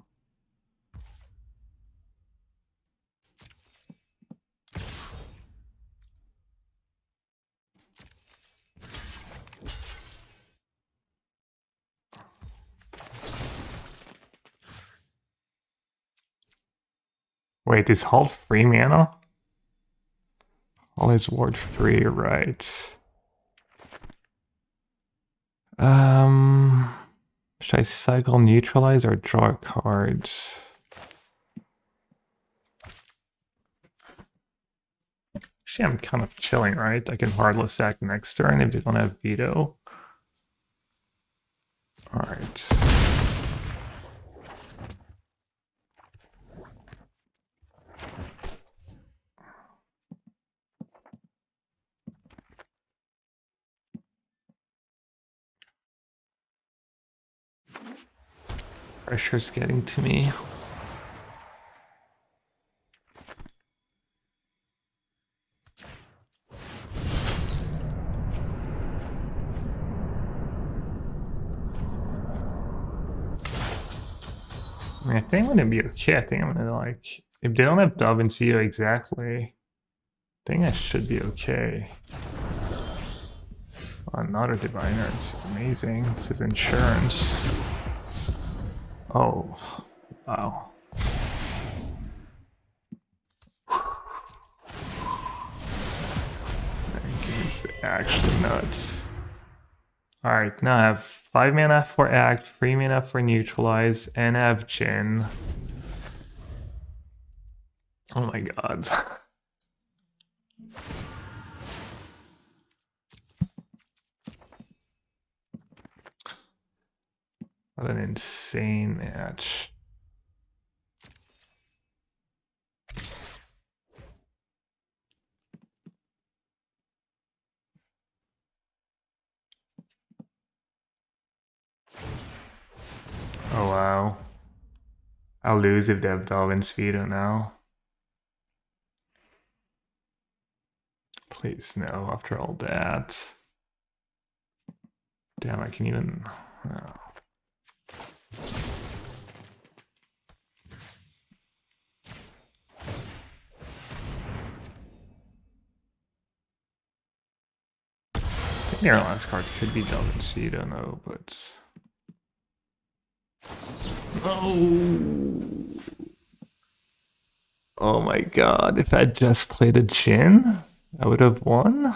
Wait, is Halt free mana? All is ward free, right? Should I cycle neutralize or draw a card? Actually, I'm kind of chilling, right? I can Heartless Act next turn if they don't have veto. Alright. Pressure's getting to me. I mean, I think I'm gonna be okay. I think I'm gonna like, if they don't have Dovin's Veto exactly, I think I should be okay. Another Diviner, this is amazing. This is insurance. Oh, wow. That game is actually nuts. Alright, now I have 5 mana for Act, 3 mana for Neutralize, and I have Jhin. Oh my god. What an insane match. Oh wow. I'll lose if they have Dovin's Veto now. Please no, after all that. Damn, I can even... Oh. I think their last cards could be Dovin's Veto, no, but... Oh! Oh my god, if I just played a Jhin, I would have won?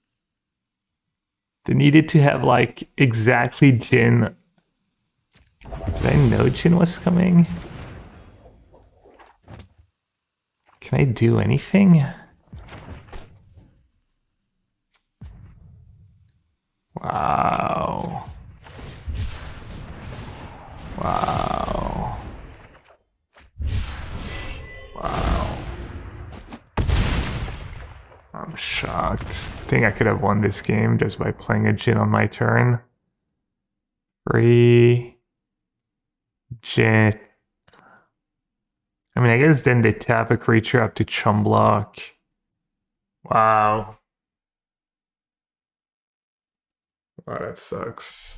They needed to have like exactly Jhin. Did I know Jhin was coming? Can I do anything? Wow. Wow. Wow. I'm shocked. I think I could have won this game just by playing a Jhin on my turn. Free Jhin. I mean, I guess then they tap a creature up to chum block. Wow. Wow, that sucks.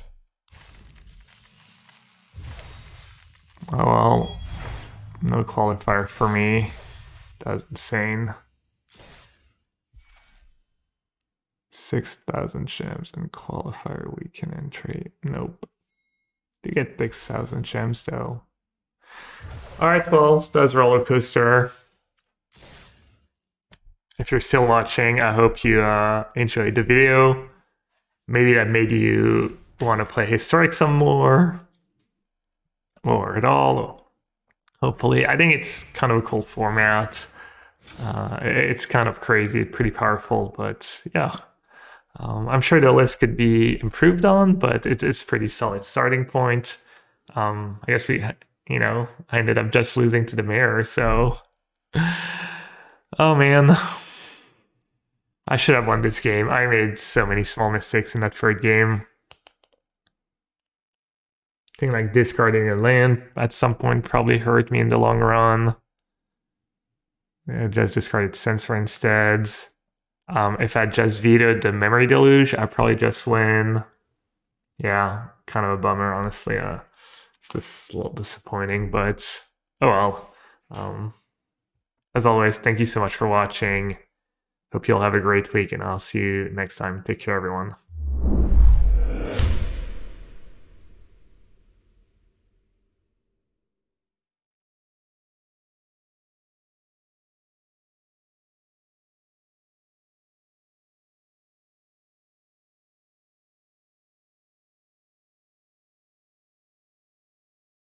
Oh well. No qualifier for me. That's insane. 6,000 gems and qualifier weekend entry. Nope. You get 6,000 gems though. Alright, well, that's Roller Coaster. If you're still watching, I hope you enjoyed the video. Maybe that made you want to play Historic some more. Or at all. Hopefully. I think it's kind of a cool format. It's kind of crazy, pretty powerful, but yeah. I'm sure the list could be improved on, but it's pretty solid starting point. I guess I ended up just losing to the Mirror, so... Oh man. I should have won this game. I made so many small mistakes in that third game. I think like discarding a land at some point probably hurt me in the long run. I just discarded Censor instead. If I just vetoed the Memory Deluge, I'd probably just win. Yeah, kind of a bummer, honestly. It's just a little disappointing, but oh well. As always, thank you so much for watching. Hope you'll have a great week, and I'll see you next time. Take care, everyone.